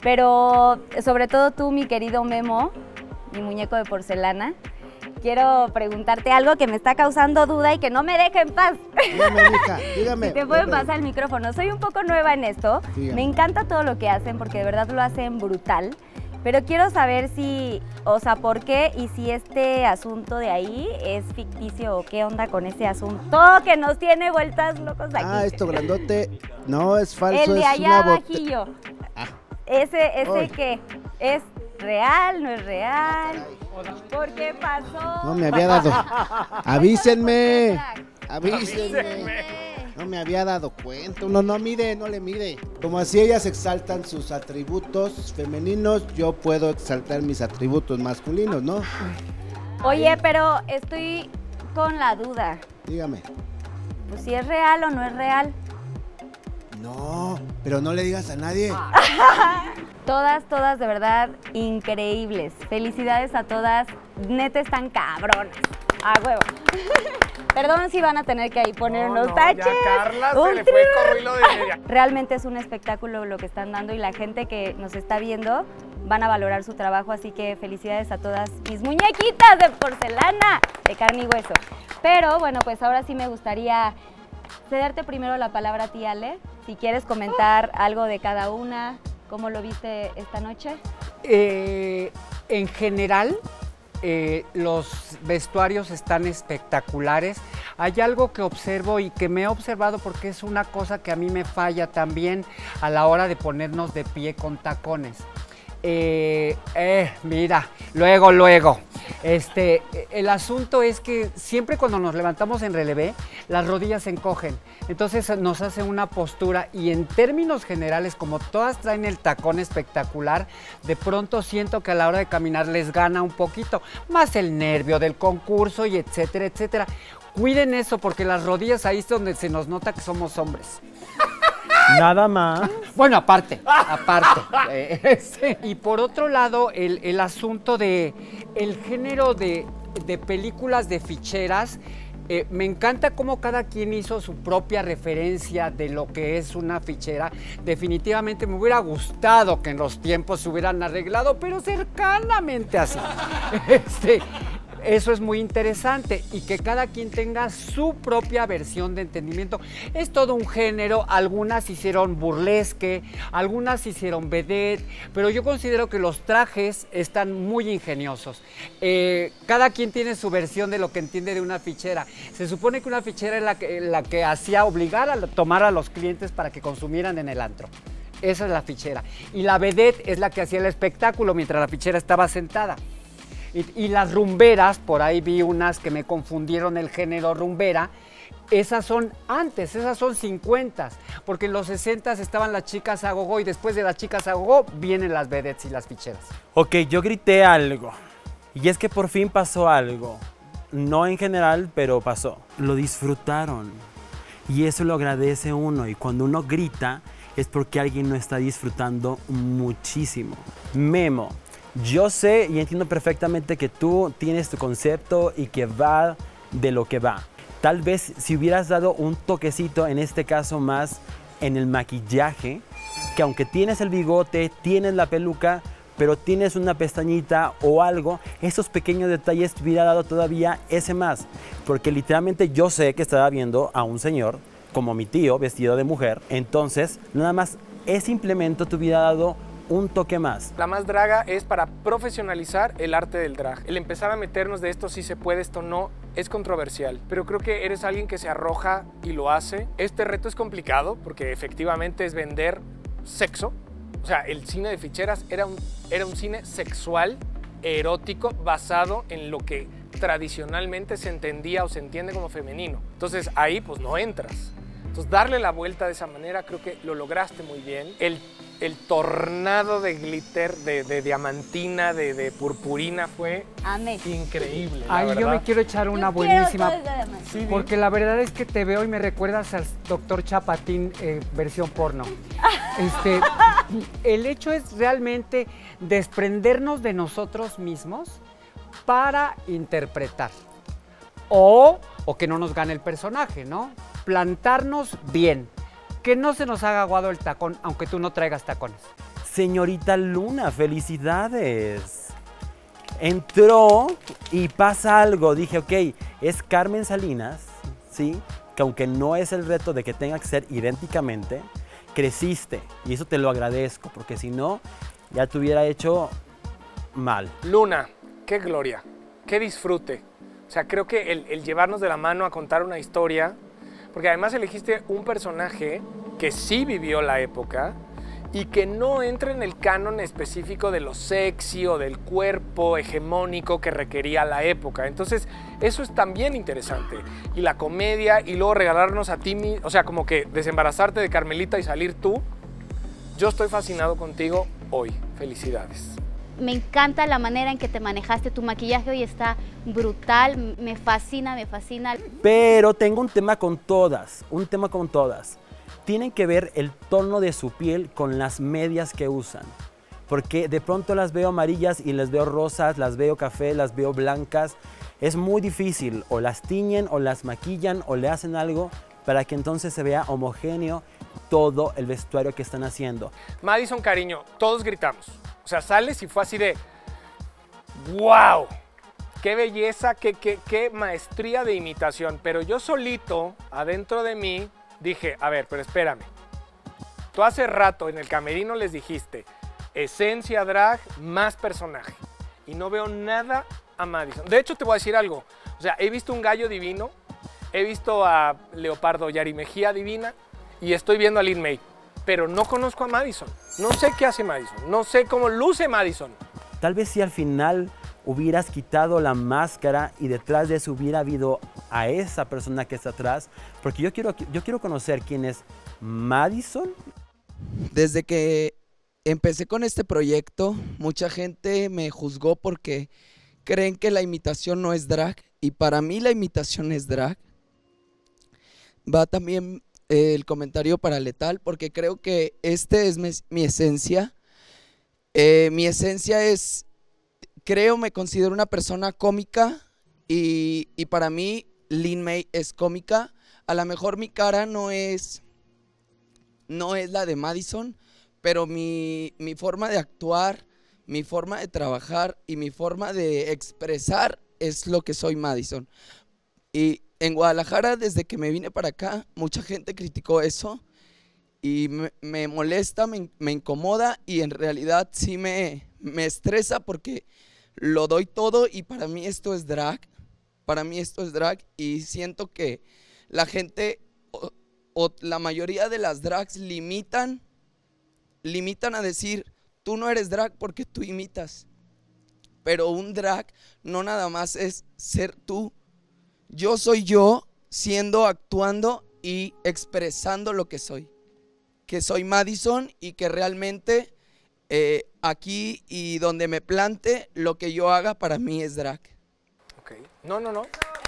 Pero sobre todo tú, mi querido Memo, mi muñeco de porcelana, quiero preguntarte algo que me está causando duda y que no me deja en paz. Dígame, hija, dígame. Si te pueden pasar el micrófono. Soy un poco nueva en esto. Dígame. Me encanta todo lo que hacen porque de verdad lo hacen brutal. Pero quiero saber si, o sea, por qué y si este asunto de ahí es ficticio o qué onda con ese asunto que nos tiene vueltas locos aquí. Ah, esto grandote, no es falso, el de es allá una abajillo. Ah. Ese, ese Oy. que es real, no es real. ¿Por qué pasó? No me había dado. Avísenme. Avísenme. No me había dado cuenta. Uno no mide, no le mide. Como así ellas exaltan sus atributos femeninos, yo puedo exaltar mis atributos masculinos, ¿no? Oye, pero estoy con la duda. Dígame. Pues si es real o no es real. No, pero no le digas a nadie. Todas, todas de verdad increíbles. Felicidades a todas. Neta están cabronas. A huevo. Perdón si van a tener que ahí poner No, unos no, taches. ya Carla se un le fue trir. como hilo de media. Realmente es un espectáculo lo que están dando y la gente que nos está viendo van a valorar su trabajo, así que felicidades a todas mis muñequitas de porcelana, de carne y hueso. Pero bueno, pues ahora sí me gustaría cederte primero la palabra a ti, Ale, si quieres comentar algo de cada una, cómo lo viste esta noche. Eh, en general, eh, los vestuarios están espectaculares. Hay algo que observo y que me he observado porque es una cosa que a mí me falla también a la hora de ponernos de pie con tacones. Eh, eh, mira, luego, luego. Este, el asunto es que siempre cuando nos levantamos en relevé, las rodillas se encogen. Entonces nos hace una postura y en términos generales, como todas traen el tacón espectacular, de pronto siento que a la hora de caminar les gana un poquito. Más el nervio del concurso y etcétera, etcétera. Cuiden eso porque las rodillas ahí es donde se nos nota que somos hombres. Nada más. Bueno, aparte, aparte. Eh, este, y por otro lado, el, el asunto de el género de, de películas de ficheras. Eh, me encanta cómo cada quien hizo su propia referencia de lo que es una fichera. Definitivamente me hubiera gustado que en los tiempos se hubieran arreglado, pero cercanamente así. Este, eso es muy interesante y que cada quien tenga su propia versión de entendimiento. Es todo un género, algunas hicieron burlesque, algunas hicieron vedette, pero yo considero que los trajes están muy ingeniosos. Eh, cada quien tiene su versión de lo que entiende de una fichera. Se supone que una fichera es la que, la que hacía obligar a tomar a los clientes para que consumieran en el antro. Esa es la fichera. Y la vedette es la que hacía el espectáculo mientras la fichera estaba sentada. Y, y las rumberas, por ahí vi unas que me confundieron el género rumbera, esas son antes, esas son cincuentas, porque en los sesentas estaban las chicas a gogo y después de las chicas a gogo vienen las vedettes y las ficheras. Ok, yo grité algo, y es que por fin pasó algo, no en general, pero pasó. Lo disfrutaron, y eso lo agradece uno, y cuando uno grita es porque alguien lo está disfrutando muchísimo. Memo. Yo sé y entiendo perfectamente que tú tienes tu concepto y que va de lo que va. Tal vez si hubieras dado un toquecito, en este caso más en el maquillaje, que aunque tienes el bigote, tienes la peluca, pero tienes una pestañita o algo, esos pequeños detalles te hubiera dado todavía ese más. Porque literalmente yo sé que estaba viendo a un señor, como mi tío, vestido de mujer, entonces nada más ese implemento te hubiera dado un toque más. La Más Draga es para profesionalizar el arte del drag. El empezar a meternos de esto sí se puede, esto no, es controversial. Pero creo que eres alguien que se arroja y lo hace. Este reto es complicado porque efectivamente es vender sexo. O sea, el cine de ficheras era un, era un cine sexual, erótico, basado en lo que tradicionalmente se entendía o se entiende como femenino. Entonces ahí pues no entras. Entonces darle la vuelta de esa manera creo que lo lograste muy bien. El El tornado de glitter, de, de diamantina, de, de purpurina fue Amé. increíble. La Ay, verdad. yo me quiero echar una Yo buenísima. quiero todo eso de Sí, porque la verdad es que te veo y me recuerdas al doctor Chapatín eh, versión porno. Este, el hecho es realmente desprendernos de nosotros mismos para interpretar. O, o que no nos gane el personaje, ¿no? Plantarnos bien. Que no se nos haga aguado el tacón, aunque tú no traigas tacones. Señorita Luna, felicidades. Entró y pasa algo. Dije, ok, es Carmen Salinas, ¿sí? Que aunque no es el reto de que tenga que ser idénticamente, creciste. Y eso te lo agradezco, porque si no, ya te hubiera hecho mal. Luna, qué gloria, qué disfrute. O sea, creo que el, el llevarnos de la mano a contar una historia, porque además elegiste un personaje que sí vivió la época y que no entra en el canon específico de lo sexy o del cuerpo hegemónico que requería la época. Entonces, eso es también interesante. Y la comedia, y luego regalarnos a ti, o sea, como que desembarazarte de Carmelita y salir tú. Yo estoy fascinado contigo hoy. Felicidades. Me encanta la manera en que te manejaste. Tu maquillaje hoy está brutal. Me fascina, me fascina. Pero tengo un tema con todas, un tema con todas. Tienen que ver el tono de su piel con las medias que usan. Porque de pronto las veo amarillas y las veo rosas, las veo café, las veo blancas. Es muy difícil, o las tiñen, o las maquillan, o le hacen algo para que entonces se vea homogéneo todo el vestuario que están haciendo. Madison, cariño, todos gritamos. O sea, sales y fue así de ¡wow! ¡Qué belleza! Qué, qué, ¡Qué maestría de imitación! Pero yo solito, adentro de mí, dije, a ver, pero espérame. Tú hace rato en el camerino les dijiste esencia drag más personaje. Y no veo nada a Madison. De hecho, te voy a decir algo. O sea, he visto un gallo divino, he visto a Leopardo Yari Mejía divina y estoy viendo a Lin May. Pero no conozco a Madison. No sé qué hace Madison. No sé cómo luce Madison. Tal vez si al final hubieras quitado la máscara y detrás de eso hubiera habido a esa persona que está atrás. Porque yo quiero, yo quiero conocer quién es Madison. Desde que empecé con este proyecto, mucha gente me juzgó porque creen que la imitación no es drag y para mí la imitación es drag. Va también eh, el comentario para Letal, porque creo que este es mi, mi esencia. Eh, mi esencia es, creo, me considero una persona cómica y, y para mí Lin May es cómica. A lo mejor mi cara no es, no es la de Madison, pero mi, mi forma de actuar, mi forma de trabajar y mi forma de expresar es lo que soy Madison. Y en Guadalajara, desde que me vine para acá, mucha gente criticó eso y me, me molesta, me, me incomoda y en realidad sí me, me estresa porque lo doy todo y para mí esto es drag, para mí esto es drag y siento que la gente o, o la mayoría de las drags limitan, limitan a decir, tú no eres drag porque tú imitas, pero un drag no nada más es ser tú. Yo soy yo siendo, actuando y expresando lo que soy. Que soy Madison y que realmente eh, aquí y donde me plante, lo que yo haga para mí es drag. Ok. No, no, no.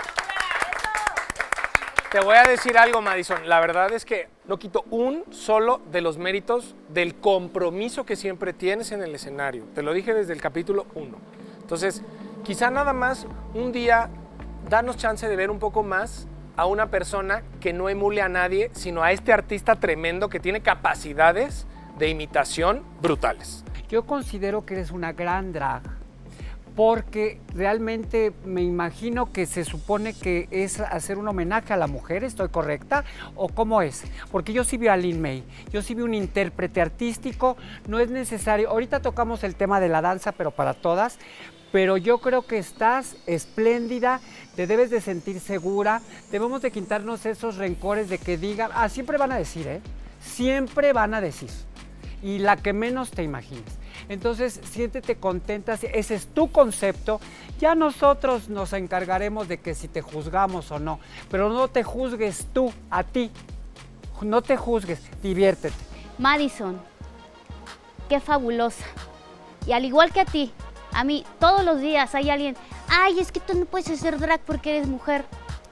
Te voy a decir algo, Madison. La verdad es que no quito un solo de los méritos del compromiso que siempre tienes en el escenario. Te lo dije desde el capítulo uno. Entonces, quizá nada más un día darnos chance de ver un poco más a una persona que no emule a nadie, sino a este artista tremendo que tiene capacidades de imitación brutales. Yo considero que eres una gran drag, porque realmente me imagino que se supone que es hacer un homenaje a la mujer, ¿estoy correcta? ¿O cómo es? Porque yo sí vi a Lin May, yo sí vi un intérprete artístico, no es necesario, ahorita tocamos el tema de la danza, pero para todas, pero yo creo que estás espléndida, te debes de sentir segura, debemos de quitarnos esos rencores de que digan, ah, siempre van a decir, ¿eh? Siempre van a decir, y la que menos te imagines. Entonces, siéntete contenta, ese es tu concepto, ya nosotros nos encargaremos de que si te juzgamos o no, pero no te juzgues tú, a ti, no te juzgues, diviértete. Madison, qué fabulosa, y al igual que a ti, a mí todos los días hay alguien, ay, es que tú no puedes hacer drag porque eres mujer.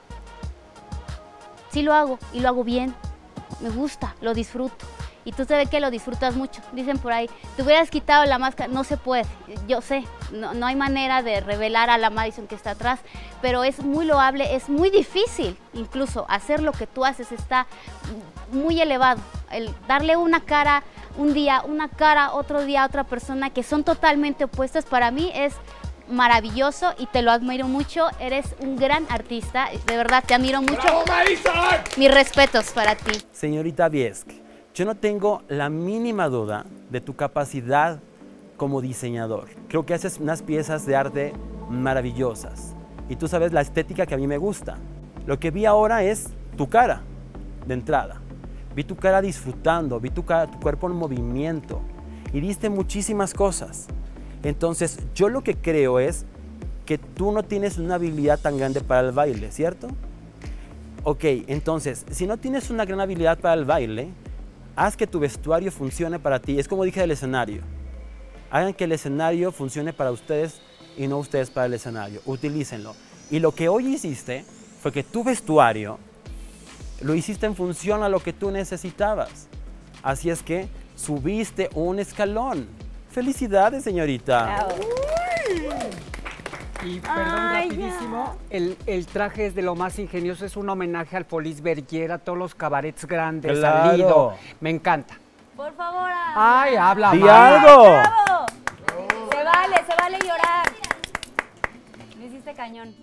Sí lo hago, y lo hago bien, me gusta, lo disfruto. Y tú sabes que lo disfrutas mucho. Dicen por ahí, te hubieras quitado la máscara. No se puede, yo sé, no, no hay manera de revelar a la Madison que está atrás, pero es muy loable, es muy difícil incluso hacer lo que tú haces, está muy elevado. El darle una cara un día, una cara otro día a otra persona que son totalmente opuestas, para mí es maravilloso y te lo admiro mucho. Eres un gran artista, de verdad te admiro mucho. ¡Bravo, Madison! Mis respetos para ti. Señorita Biesk, yo no tengo la mínima duda de tu capacidad como diseñador. Creo que haces unas piezas de arte maravillosas y tú sabes la estética que a mí me gusta. Lo que vi ahora es tu cara, de entrada. Vi tu cara disfrutando, vi tu, cara, tu cuerpo en movimiento y diste muchísimas cosas. Entonces, yo lo que creo es que tú no tienes una habilidad tan grande para el baile, ¿cierto? Ok, entonces, si no tienes una gran habilidad para el baile, haz que tu vestuario funcione para ti. Es como dije del escenario. Hagan que el escenario funcione para ustedes y no ustedes para el escenario. Utilícenlo. Y lo que hoy hiciste fue que tu vestuario lo hiciste en función a lo que tú necesitabas. Así es que subiste un escalón. ¡Felicidades, señorita! Y perdón, Ay, rapidísimo, el, el traje es de lo más ingenioso, es un homenaje al Folies Bergère, a todos los cabarets grandes, Claro. al Lido. Me encanta. Por favor, Ay, habla ¡Di más. algo! ¡Bravo! Se vale, se vale llorar. Lo hiciste cañón.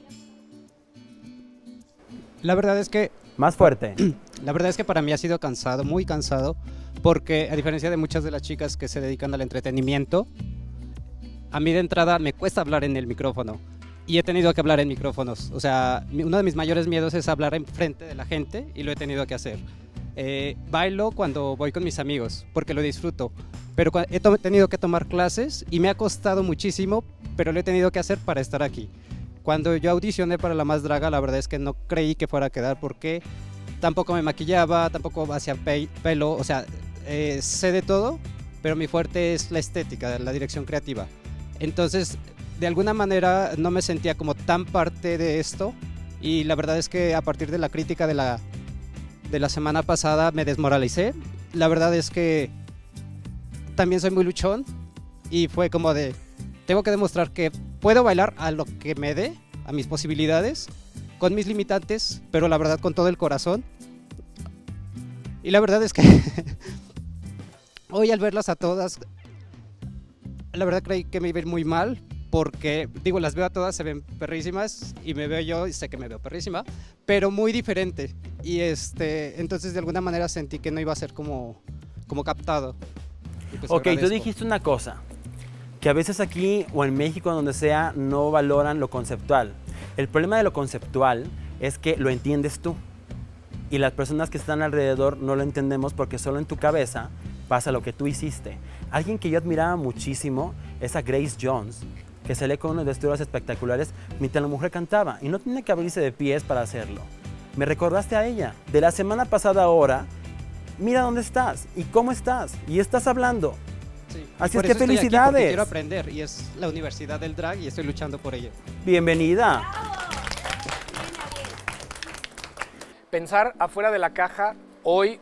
La verdad es que... Más fuerte. La verdad es que para mí ha sido cansado, muy cansado, porque a diferencia de muchas de las chicas que se dedican al entretenimiento, a mí de entrada me cuesta hablar en el micrófono y he tenido que hablar en micrófonos. O sea, uno de mis mayores miedos es hablar en frente de la gente y lo he tenido que hacer. Eh, bailo cuando voy con mis amigos porque lo disfruto, pero he tenido que tomar clases y me ha costado muchísimo, pero lo he tenido que hacer para estar aquí. Cuando yo audicioné para La Más Draga, la verdad es que no creí que fuera a quedar porque tampoco me maquillaba, tampoco hacía pe pelo, o sea, eh, sé de todo, pero mi fuerte es la estética, la dirección creativa. Entonces de alguna manera no me sentía como tan parte de esto y la verdad es que a partir de la crítica de la, de la semana pasada me desmoralicé. La verdad es que también soy muy luchón y fue como de, tengo que demostrar que puedo bailar a lo que me dé, a mis posibilidades, con mis limitantes, pero la verdad con todo el corazón. Y la verdad es que hoy al verlas a todas, la verdad creí que me iba a ir muy mal, porque, digo, las veo a todas, se ven perrísimas, y me veo yo, y sé que me veo perrísima, pero muy diferente. Y este, entonces de alguna manera sentí que no iba a ser como, como captado. Y pues ok, agradezco. tú dijiste una cosa, que a veces aquí o en México, donde sea, no valoran lo conceptual. El problema de lo conceptual es que lo entiendes tú, y las personas que están alrededor no lo entendemos porque solo en tu cabeza pasa lo que tú hiciste. Alguien que yo admiraba muchísimo es a Grace Jones, que se lee con unos vestidos espectaculares mientras la mujer cantaba y no tiene que abrirse de pies para hacerlo. Me recordaste a ella. De la semana pasada ahora, mira dónde estás y cómo estás y estás hablando. Sí, Así por es que eso estoy aquí, porque felicidades. quiero aprender y es la Universidad del Drag y estoy luchando por ello. Bienvenida. Pensar afuera de la caja hoy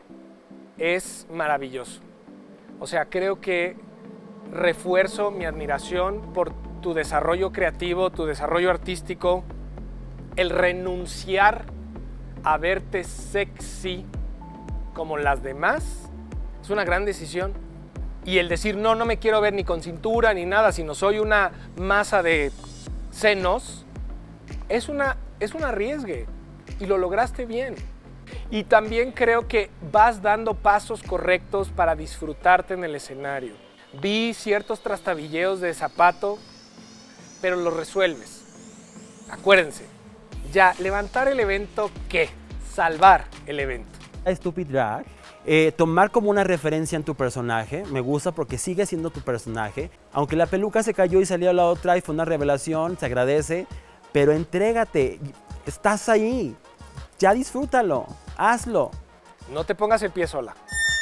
es maravilloso. O sea, creo que refuerzo mi admiración por tu desarrollo creativo, tu desarrollo artístico, el renunciar a verte sexy como las demás, es una gran decisión. Y el decir, no, no me quiero ver ni con cintura ni nada, sino soy una masa de senos, es una, es un arriesgue y lo lograste bien. Y también creo que vas dando pasos correctos para disfrutarte en el escenario. Vi ciertos trastabilleos de zapato, pero los resuelves. Acuérdense, ya, levantar el evento, ¿qué? Salvar el evento. Stupid Drag, eh, tomar como una referencia en tu personaje, me gusta porque sigue siendo tu personaje. Aunque la peluca se cayó y salió a la otra y fue una revelación, se agradece, pero entrégate, estás ahí, ya disfrútalo, hazlo. No te pongas el pie sola.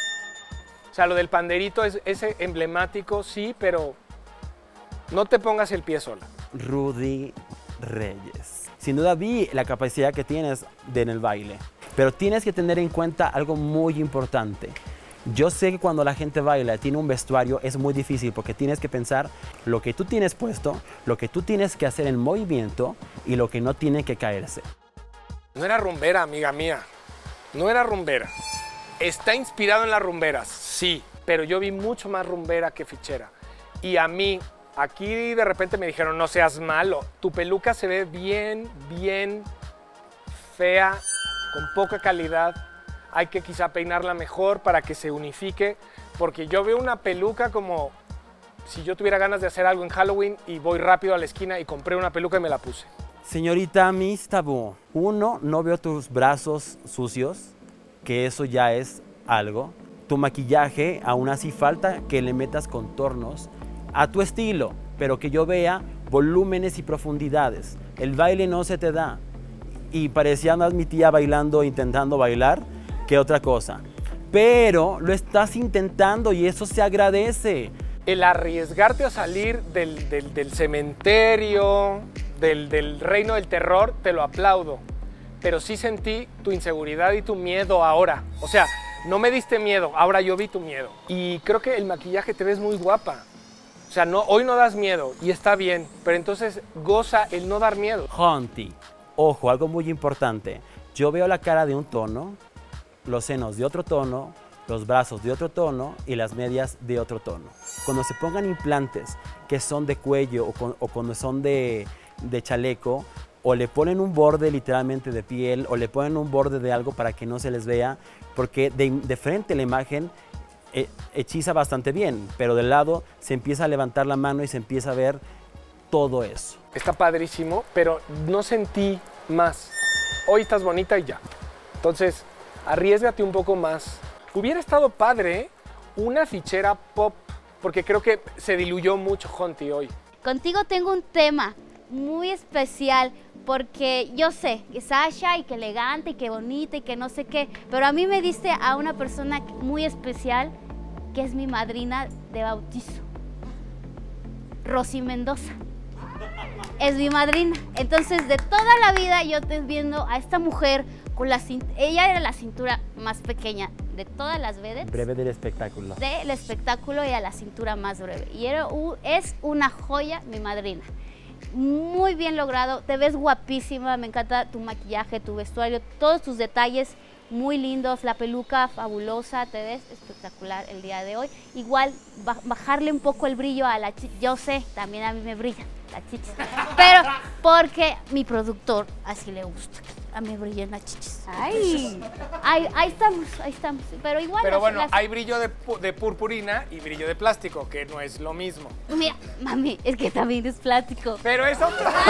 O sea, lo del panderito es ese emblemático, sí, pero no te pongas el pie sola. Rudy Reyes. Sin duda vi la capacidad que tienes de en el baile, pero tienes que tener en cuenta algo muy importante. Yo sé que cuando la gente baila, tiene un vestuario, es muy difícil porque tienes que pensar lo que tú tienes puesto, lo que tú tienes que hacer en movimiento y lo que no tiene que caerse. No era rumbera, amiga mía. No era rumbera. Está inspirado en las rumberas, sí, pero yo vi mucho más rumbera que fichera. Y a mí, aquí de repente me dijeron, no seas malo, tu peluca se ve bien, bien fea, con poca calidad. Hay que quizá peinarla mejor para que se unifique, porque yo veo una peluca como si yo tuviera ganas de hacer algo en Halloween y voy rápido a la esquina y compré una peluca y me la puse. Señorita Miss Tabú, uno, no veo tus brazos sucios, que eso ya es algo. Tu maquillaje, aún así falta que le metas contornos a tu estilo, pero que yo vea volúmenes y profundidades. El baile no se te da. Y parecía más mi tía bailando, intentando bailar, que otra cosa. Pero lo estás intentando y eso se agradece. El arriesgarte a salir del, del, del cementerio, del, del reino del terror, te lo aplaudo. Pero sí sentí tu inseguridad y tu miedo ahora. O sea, no me diste miedo, ahora yo vi tu miedo. Y creo que el maquillaje te ves muy guapa. O sea, no, hoy no das miedo y está bien, pero entonces goza el no dar miedo. Hunty, ojo, algo muy importante. Yo veo la cara de un tono, los senos de otro tono, los brazos de otro tono y las medias de otro tono. Cuando se pongan implantes que son de cuello o, con, o cuando son de, de chaleco, o le ponen un borde literalmente de piel o le ponen un borde de algo para que no se les vea, porque de, de frente la imagen eh, hechiza bastante bien, pero del lado se empieza a levantar la mano y se empieza a ver todo eso. Está padrísimo, pero no sentí más. Hoy estás bonita y ya. Entonces, arriésgate un poco más. Hubiera estado padre una fichera pop, porque creo que se diluyó mucho Hunty hoy. Contigo tengo un tema muy especial, porque yo sé que Sasha y que elegante y que bonita y que no sé qué, pero a mí me diste a una persona muy especial que es mi madrina de bautizo, Rosy Mendoza. es mi madrina. Entonces, de toda la vida yo te viendo a esta mujer con la cintura, ella era la cintura más pequeña de todas las vedettes. Breve del espectáculo. Del espectáculo y a la cintura más breve. Y era, u- es una joya mi madrina. Muy bien logrado, te ves guapísima, me encanta tu maquillaje, tu vestuario, todos tus detalles muy lindos, la peluca fabulosa, te ves espectacular el día de hoy. Igual ba- bajarle un poco el brillo a la chicha, yo sé, también a mí me brilla la chicha, pero porque mi productor así le gusta, a mí brillan las chichas. Ay. Ahí, ahí estamos, ahí estamos, pero igual. Pero las- bueno, las- hay brillo de, pu- de purpurina y brillo de plástico, que no es lo mismo. Mira, mami, es que también es plástico. Pero eso...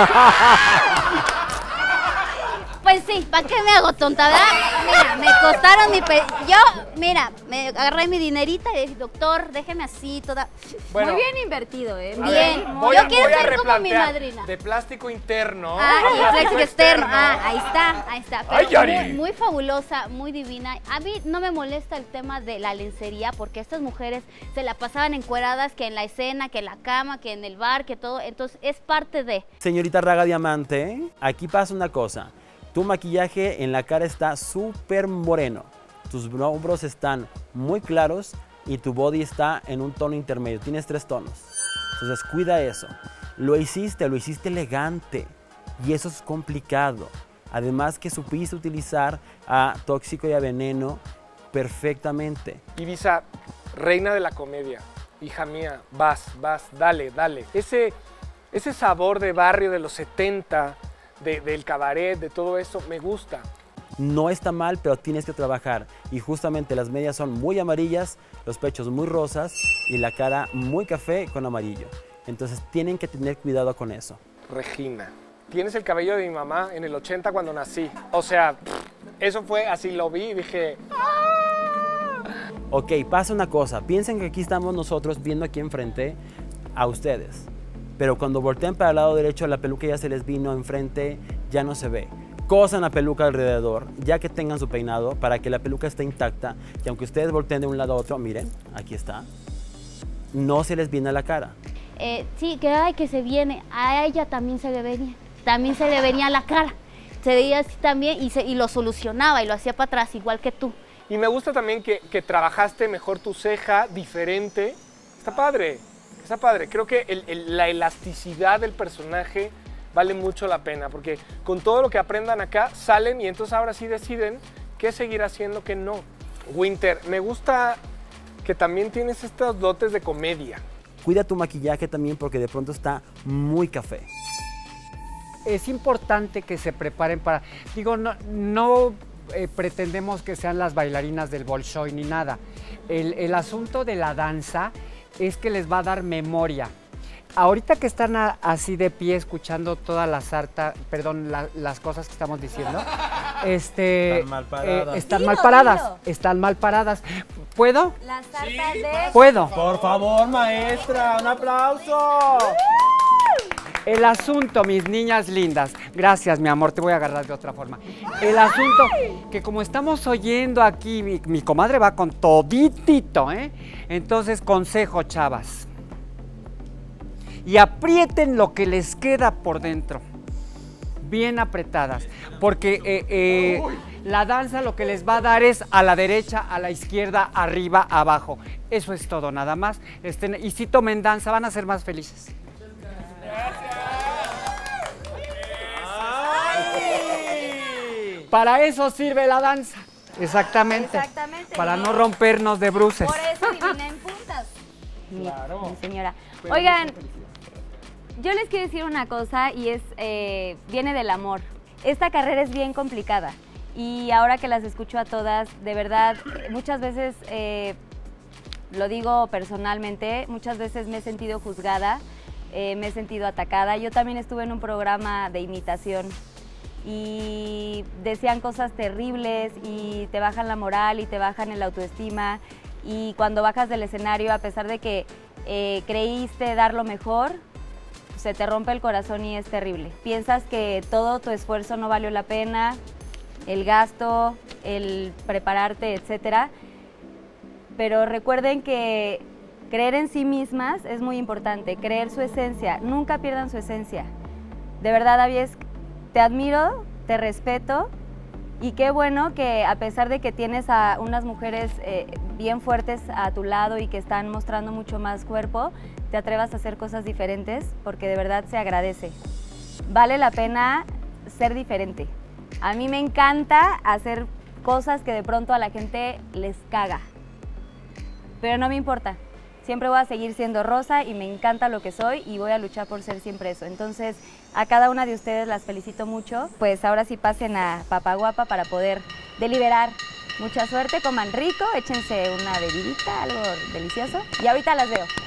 Pues sí, ¿para qué me hago tonta, verdad? Mira, me costaron mi... Pe yo, mira, me agarré mi dinerita y dije, doctor, déjeme así, toda... Bueno, Muy bien invertido, ¿eh? A Bien, ver, voy yo a, quiero voy a ser como mi replantear. madrina. De plástico interno. Ah, y a plástico externo. Ah, ahí está, ahí está. Pero Ay, Yari. muy, muy fabulosa, muy divina. A mí no me molesta el tema de la lencería porque estas mujeres se la pasaban encueradas que en la escena, que en la cama, que en el bar, que todo. Entonces es parte de... Señorita Raga Diamante, aquí pasa una cosa. Tu maquillaje en la cara está súper moreno. Tus hombros están muy claros y tu body está en un tono intermedio. Tienes tres tonos. Entonces cuida eso. Lo hiciste, lo hiciste elegante. Y eso es complicado. Además que supiste utilizar a Tóxico y a Veneno perfectamente. Ibiza, reina de la comedia, hija mía, vas, vas, dale, dale. Ese, ese sabor de barrio de los setenta, de, del cabaret, de todo eso, me gusta. No está mal, pero tienes que trabajar. Y justamente las medias son muy amarillas, los pechos muy rosas y la cara muy café con amarillo. Entonces tienen que tener cuidado con eso. Regina, tienes el cabello de mi mamá en el ochenta cuando nací. O sea, pff, eso fue, así lo vi y dije... Ok, pasa una cosa. Piensen que aquí estamos nosotros viendo aquí enfrente a ustedes. Pero cuando voltean para el lado derecho, la peluca ya se les vino enfrente, ya no se ve. Cosan la peluca alrededor, ya que tengan su peinado, para que la peluca esté intacta. Y aunque ustedes volteen de un lado a otro, miren, aquí está, no se les viene a la cara. Eh, sí, que ay, que se viene. A ella también se le venía. También se le venía la cara. Se veía así también y, se, y lo solucionaba y lo hacía para atrás, igual que tú. Y me gusta también que, que trabajaste mejor tu ceja, diferente. Está padre, está padre. Creo que el, el, la elasticidad del personaje vale mucho la pena, porque con todo lo que aprendan acá, salen y entonces ahora sí deciden qué seguir haciendo, qué no. Winter, me gusta que también tienes estos dotes de comedia. Cuida tu maquillaje también porque de pronto está muy café. Es importante que se preparen para... Digo, no, no eh, pretendemos que sean las bailarinas del Bolshoi ni nada. El, el asunto de la danza es que les va a dar memoria. Ahorita que están a, así de pie escuchando toda la sarta, perdón, la, las cosas que estamos diciendo, este, Están mal paradas. eh, están Dilo, mal paradas, dilo. están mal paradas. ¿Puedo? La sarta de... Puedo. Por favor, maestra, un aplauso. El asunto, mis niñas lindas, gracias mi amor, te voy a agarrar de otra forma. El asunto, que como estamos oyendo aquí, mi, mi comadre va con toditito, ¿eh? Entonces, consejo, chavas. Y aprieten lo que les queda por dentro. Bien apretadas. Porque eh, eh, la danza lo que les va a dar es a la derecha, a la izquierda, arriba, abajo. Eso es todo, nada más. Este, y si tomen danza, van a ser más felices. Para eso sirve la danza. Exactamente. Exactamente. Para no rompernos de bruces. Por eso divina en puntas. Mi, Claro. mi señora. Pero Oigan, muchas felicidades. yo les quiero decir una cosa y es, eh, viene del amor. Esta carrera es bien complicada y ahora que las escucho a todas, de verdad, muchas veces, eh, lo digo personalmente, muchas veces me he sentido juzgada, eh, me he sentido atacada. Yo también estuve en un programa de imitación y decían cosas terribles y te bajan la moral y te bajan el autoestima, y cuando bajas del escenario, a pesar de que eh, creíste dar lo mejor, se te rompe el corazón y es terrible. Piensas que todo tu esfuerzo no valió la pena, el gasto, el prepararte, etcétera. Pero recuerden que creer en sí mismas es muy importante, creer su esencia, nunca pierdan su esencia. De verdad, Avies, te admiro, te respeto y qué bueno que a pesar de que tienes a unas mujeres eh, bien fuertes a tu lado y que están mostrando mucho más cuerpo, te atrevas a hacer cosas diferentes porque de verdad se agradece. Vale la pena ser diferente. A mí me encanta hacer cosas que de pronto a la gente les caga, pero no me importa. Siempre voy a seguir siendo Rosa y me encanta lo que soy y voy a luchar por ser siempre eso. Entonces, a cada una de ustedes las felicito mucho. Pues ahora sí pasen a Papaguapa para poder deliberar. Mucha suerte, coman rico, échense una bebidita, algo delicioso. Y ahorita las veo.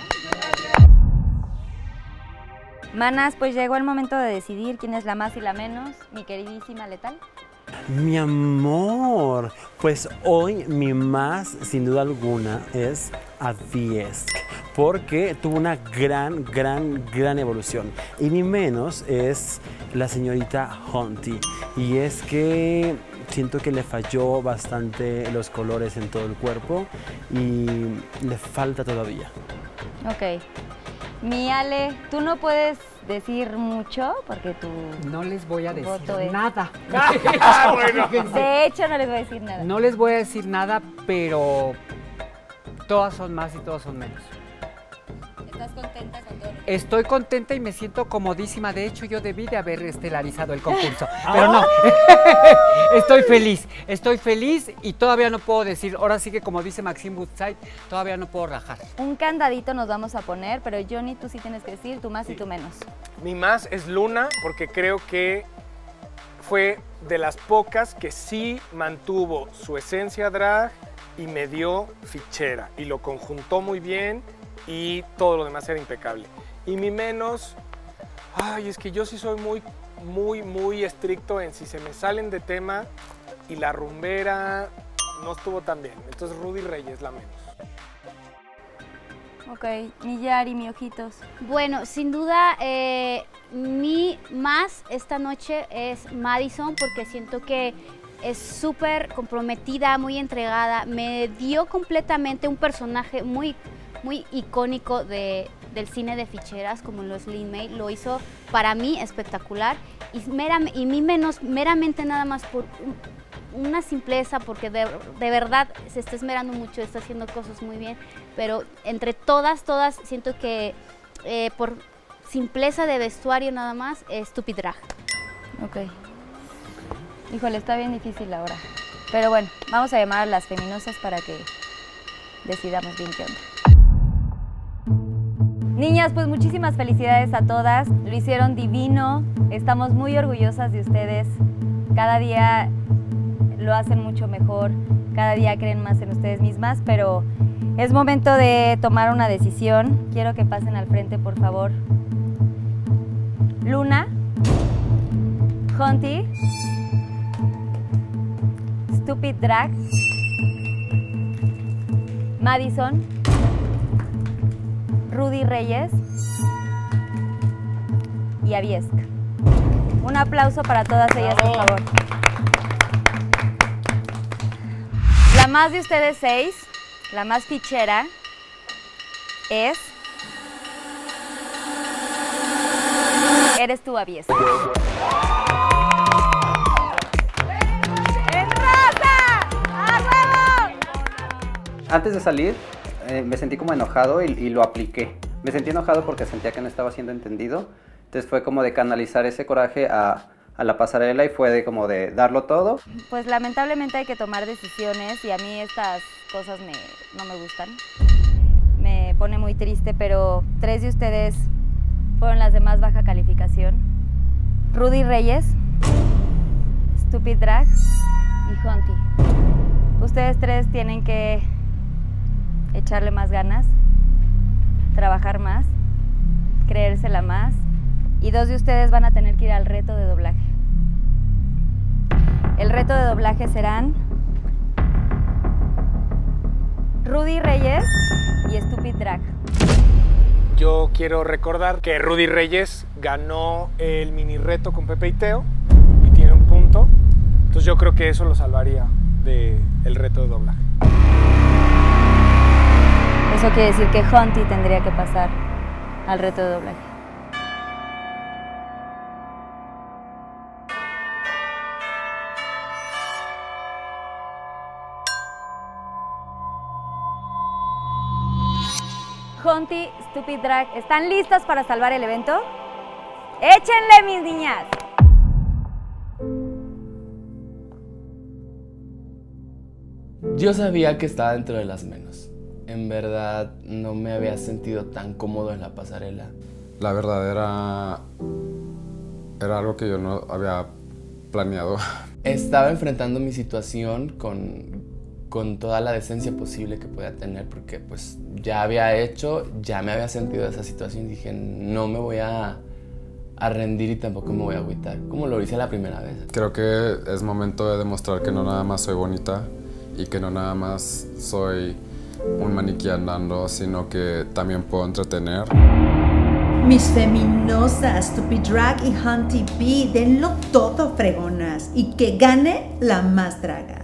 Manas, pues llegó el momento de decidir quién es la más y la menos, mi queridísima Letal. Mi amor, pues hoy mi más, sin duda alguna, es Aviesk, porque tuvo una gran, gran, gran evolución. Y mi menos es la señorita Hunty, y es que siento que le falló bastante los colores en todo el cuerpo y le falta todavía. Ok. Mi Ale, tú no puedes decir mucho porque tú... No les voy a decir es... nada. Ah, bueno. De hecho, no les voy a decir nada. No les voy a decir nada, pero todas son más y todas son menos. ¿Estás contenta con todo? Estoy contenta y me siento comodísima. De hecho, yo debí de haber estelarizado el concurso, pero no. Estoy feliz, estoy feliz y todavía no puedo decir, ahora sí que como dice Maxime Woodside, todavía no puedo rajar. Un candadito nos vamos a poner, pero Johnny, tú sí tienes que decir tu más sí. y tu menos. Mi más es Luna, porque creo que fue de las pocas que sí mantuvo su esencia drag y me dio fichera y lo conjuntó muy bien y todo lo demás era impecable. Y mi menos, ay, es que yo sí soy muy, muy, muy estricto en si se me salen de tema y la rumbera no estuvo tan bien. Entonces Rudy Reyes la menos. Ok, mi Yari, mi Ojitos. Bueno, sin duda, eh, mi más esta noche es Madison, porque siento que es súper comprometida, muy entregada. Me dio completamente un personaje muy, muy icónico de, del cine de ficheras, como lo es Lin May. Lo hizo para mí espectacular. Y, mera, y mi menos, meramente nada más por un, una simpleza, porque de, de verdad se está esmerando mucho, está haciendo cosas muy bien, pero entre todas, todas, siento que eh, por simpleza de vestuario nada más, es Stupid Drag. Ok. Híjole, está bien difícil ahora. Pero bueno, vamos a llamar a las feminosas para que decidamos bien qué onda. Niñas, pues muchísimas felicidades a todas. Lo hicieron divino. Estamos muy orgullosas de ustedes. Cada día lo hacen mucho mejor. Cada día creen más en ustedes mismas, pero es momento de tomar una decisión. Quiero que pasen al frente, por favor. Luna, Hunty, Stupid Drag, Madison, Rudy Reyes y Aviesk. Un aplauso para todas ellas, por favor. La más de ustedes seis, la más fichera, es... Eres tú, Aviesk. Antes de salir, eh, me sentí como enojado y, y lo apliqué. Me sentí enojado porque sentía que no estaba siendo entendido. Entonces fue como de canalizar ese coraje a, a la pasarela y fue de como de darlo todo. Pues lamentablemente hay que tomar decisiones y a mí estas cosas me, no me gustan. Me pone muy triste, pero tres de ustedes fueron las de más baja calificación. Rudy Reyes, Stupid Drag y Hunty. Ustedes tres tienen que echarle más ganas, trabajar más, creérsela más, y dos de ustedes van a tener que ir al reto de doblaje. El reto de doblaje serán Rudy Reyes y Stupid Drag. Yo quiero recordar que Rudy Reyes ganó el mini reto con Pepe y Teo y tiene un punto, entonces yo creo que eso lo salvaría del reto de doblaje. Eso quiere decir que Hunty tendría que pasar al reto de doblaje. Hunty Stupid Drag, ¿están listas para salvar el evento? ¡Échenle, mis niñas! Yo sabía que estaba dentro de las menos. En verdad, no me había sentido tan cómodo en la pasarela. La verdad era, era algo que yo no había planeado. Estaba enfrentando mi situación con, con toda la decencia posible que podía tener, porque pues ya había hecho, ya me había sentido esa situación y dije, no me voy a, a rendir y tampoco me voy a agüitar, como lo hice la primera vez. Creo que es momento de demostrar que no nada más soy bonita y que no nada más soy un maniquí andando, sino que también puedo entretener. Mis feminosas, Stupid Drag y Hunty B, denlo todo, fregonas, y que gane la más draga.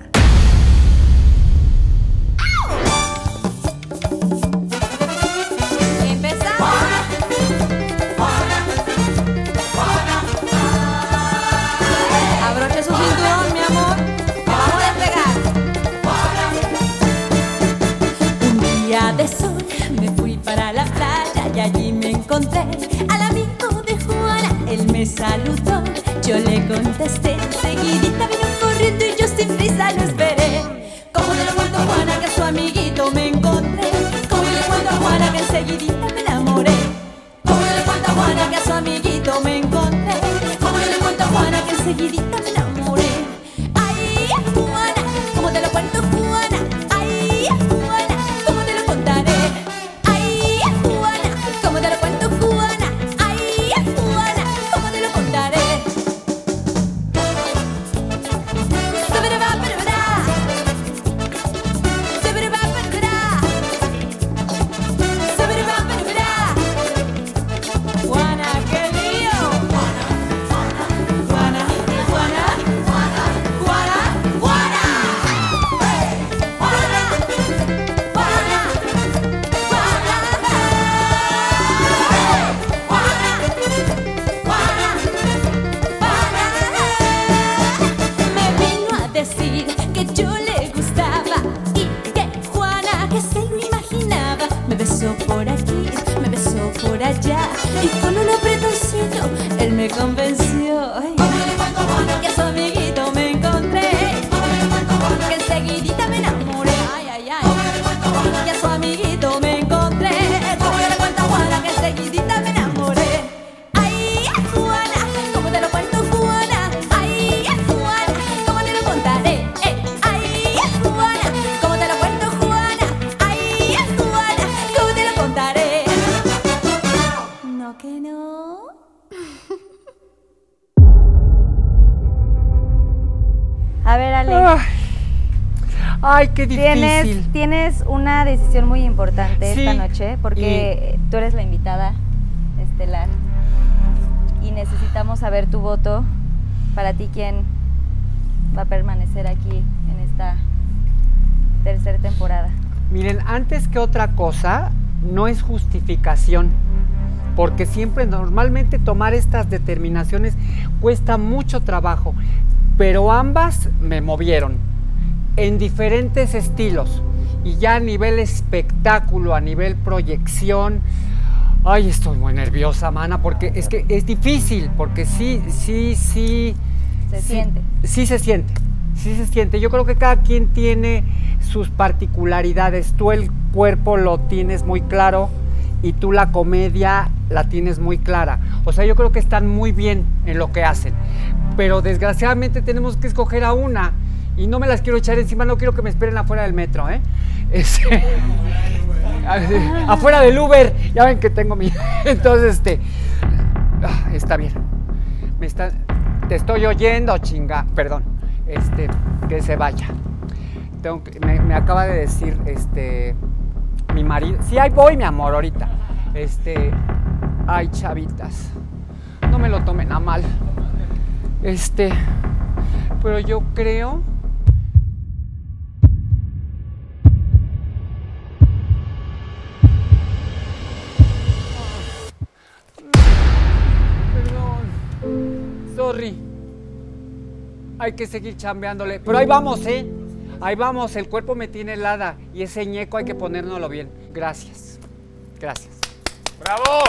Abroche su cinturón, mi amor, que vamos a despegar. Un día de sol me fui para la playa y allí me encontré al amigo de Juana. Él me saludó, yo le contesté, enseguidita vino corriendo y yo sin prisa lo esperé. Como te lo cuento, Juana, que a su amiguito me encontré. Como le cuento a Juana que enseguidita me enamoré. Como le cuento a Juana que a su amiguito me encontré. Como le cuento a Juana que enseguidita me enamoré. Ay, Juana, como te lo cuento, Juana. Ay, Juana, como te lo contaré. Ay, Juana, como te lo cuento, Juana. Ay, Juana, como te lo contaré. Juana, qué lío. Juana, Juana, Juana, Juana, Juana, Juana, Juana, Juana, Juana, me vino a decir que yo le gustaba y que Juana que se lo imaginaba. Me besó por aquí, me besó por allá y con un apretoncito él me convenció. Ay, que a su amiguito me encontré, que enseguidita me enamoré. Ay, ay, ay, que a su amiguito me encontré. Como yo le cuento a Juana que enseguidita me enamoré. Ay, Juana, como te lo cuento, Juana. Ay, Juana, como te lo contaré. Eh, ay, Juana, como te lo cuento, Juana. Ay, Juana, como te lo contaré. No que no. A ver, Ale. Ay, ay, qué difícil. Tienes, tienes una decisión muy importante Sí, esta noche porque tú eres la invitada estelar y necesitamos saber tu voto. Para ti, ¿quién va a permanecer aquí en esta tercera temporada? Miren, antes que otra cosa, no es justificación, porque siempre, normalmente tomar estas determinaciones cuesta mucho trabajo, pero ambas me movieron en diferentes estilos y ya a nivel espectáculo, a nivel proyección. Ay, estoy muy nerviosa, mana, porque es que es difícil, porque sí, sí, sí. Se sí, siente. Sí se siente, sí se siente. Yo creo que cada quien tiene sus particularidades. Tú el cuerpo lo tienes muy claro y tú la comedia la tienes muy clara. O sea, yo creo que están muy bien en lo que hacen. Pero desgraciadamente tenemos que escoger a una y no me las quiero echar encima, no quiero que me esperen afuera del metro, ¿eh? Este, afuera del Uber, ya ven que tengo mi... Entonces, este... ah, está bien. Me está... Te estoy oyendo, chinga. Perdón. Este, que se vaya. Tengo que... me, me acaba de decir, este... mi marido... Sí, ahí voy, mi amor, ahorita. Este... Ay, chavitas. No me lo tomen a mal. Este... Pero yo creo... Sorry. Hay que seguir chambeándole. Pero ahí vamos, ¿eh? Ahí vamos. El cuerpo me tiene helada. Y ese ñeco hay que ponérnoslo bien. Gracias. Gracias. ¡Bravo!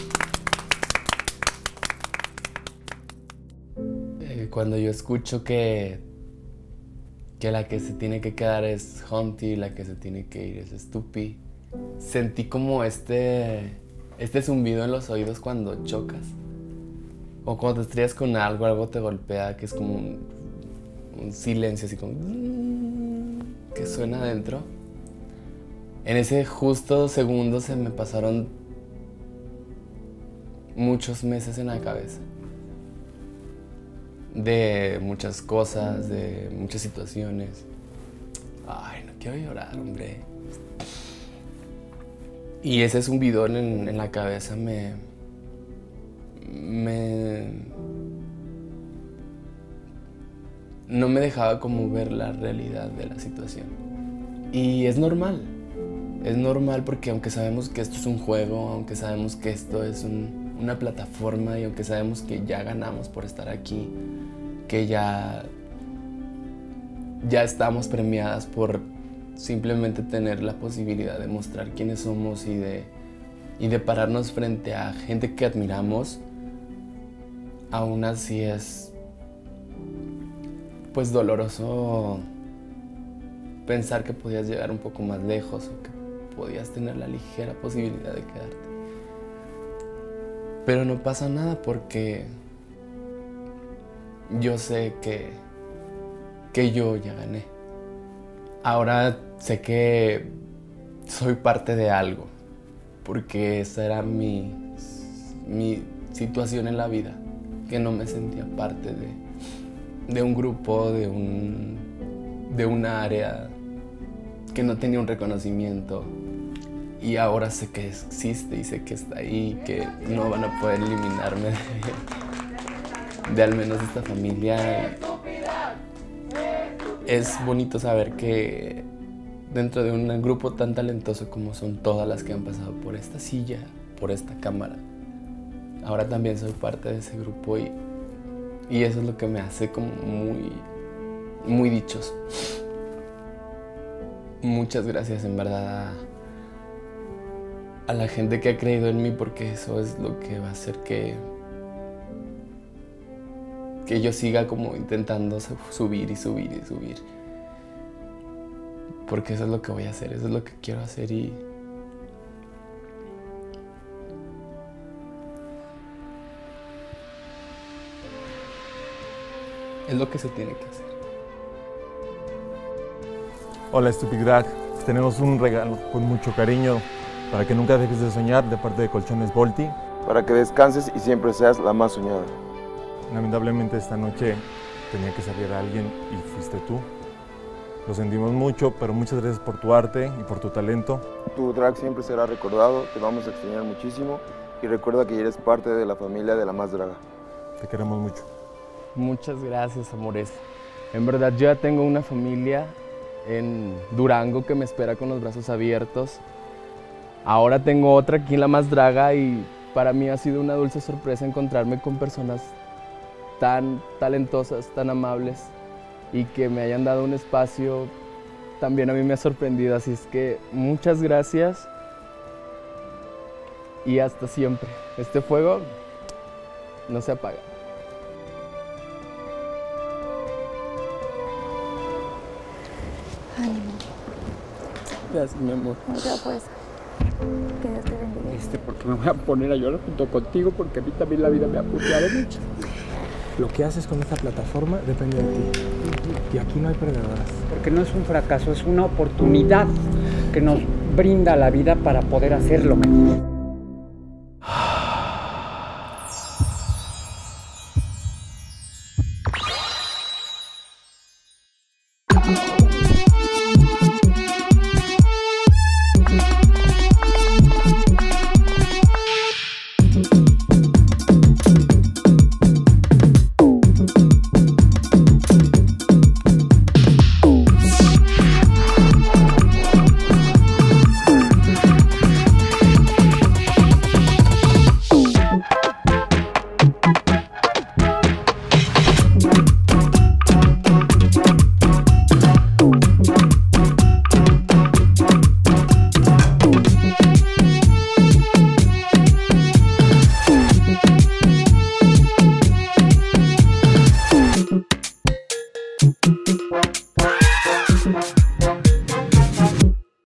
Eh, cuando yo escucho que, que la que se tiene que quedar es Hunty, la que se tiene que ir es Stupi, sentí como este, este zumbido en los oídos cuando chocas. O cuando te estrellas con algo, algo te golpea, que es como un, un silencio así como... que suena adentro. En ese justo segundo se me pasaron muchos meses en la cabeza. De muchas cosas, de muchas situaciones. Ay, no quiero llorar, hombre. Y ese zumbidón en, en la cabeza me... me... no me dejaba como ver la realidad de la situación. Y es normal. Es normal porque aunque sabemos que esto es un juego, aunque sabemos que esto es un, una plataforma y aunque sabemos que ya ganamos por estar aquí, que ya, ya estamos premiadas por simplemente tener la posibilidad de mostrar quiénes somos y de, y de pararnos frente a gente que admiramos, aún así es pues doloroso pensar que podías llegar un poco más lejos o que podías tener la ligera posibilidad de quedarte. Pero no pasa nada porque yo sé que, que yo ya gané. Ahora sé que soy parte de algo, porque esa era mi, mi situación en la vida, que no me sentía parte de, de un grupo, de un, de una área que no tenía un reconocimiento. Y ahora sé que existe y sé que está ahí, que no van a poder eliminarme de, de al menos esta familia. Es bonito saber que dentro de un grupo tan talentoso como son todas las que han pasado por esta silla, por esta cámara, ahora también soy parte de ese grupo y, y eso es lo que me hace como muy, muy dichoso. Muchas gracias en verdad a, a la gente que ha creído en mí, porque eso es lo que va a hacer que, que yo siga como intentando subir y subir y subir. Porque eso es lo que voy a hacer, eso es lo que quiero hacer y... es lo que se tiene que hacer. Hola Stupid Drag, tenemos un regalo con mucho cariño para que nunca dejes de soñar de parte de Colchones Volti. Para que descanses y siempre seas la más soñada. Lamentablemente esta noche tenía que salir alguien y fuiste tú. Lo sentimos mucho, pero muchas gracias por tu arte y por tu talento. Tu drag siempre será recordado, te vamos a extrañar muchísimo y recuerda que eres parte de la familia de La Más Draga. Te queremos mucho. Muchas gracias, amores. En verdad yo ya tengo una familia en Durango que me espera con los brazos abiertos. Ahora tengo otra aquí en La Más Draga y para mí ha sido una dulce sorpresa encontrarme con personas tan talentosas, tan amables y que me hayan dado un espacio. También a mí me ha sorprendido, así es que muchas gracias y hasta siempre. Este fuego no se apaga. Ánimo. Gracias, mi amor. No te puedes. Que Dios te bendiga. Este, porque me voy a poner a llorar junto contigo, porque a mí también la vida me ha puteado mucho. Lo que haces con esta plataforma depende de ti. Y aquí no hay perdedoras. Porque no es un fracaso, es una oportunidad que nos brinda la vida para poder hacerlo mejor.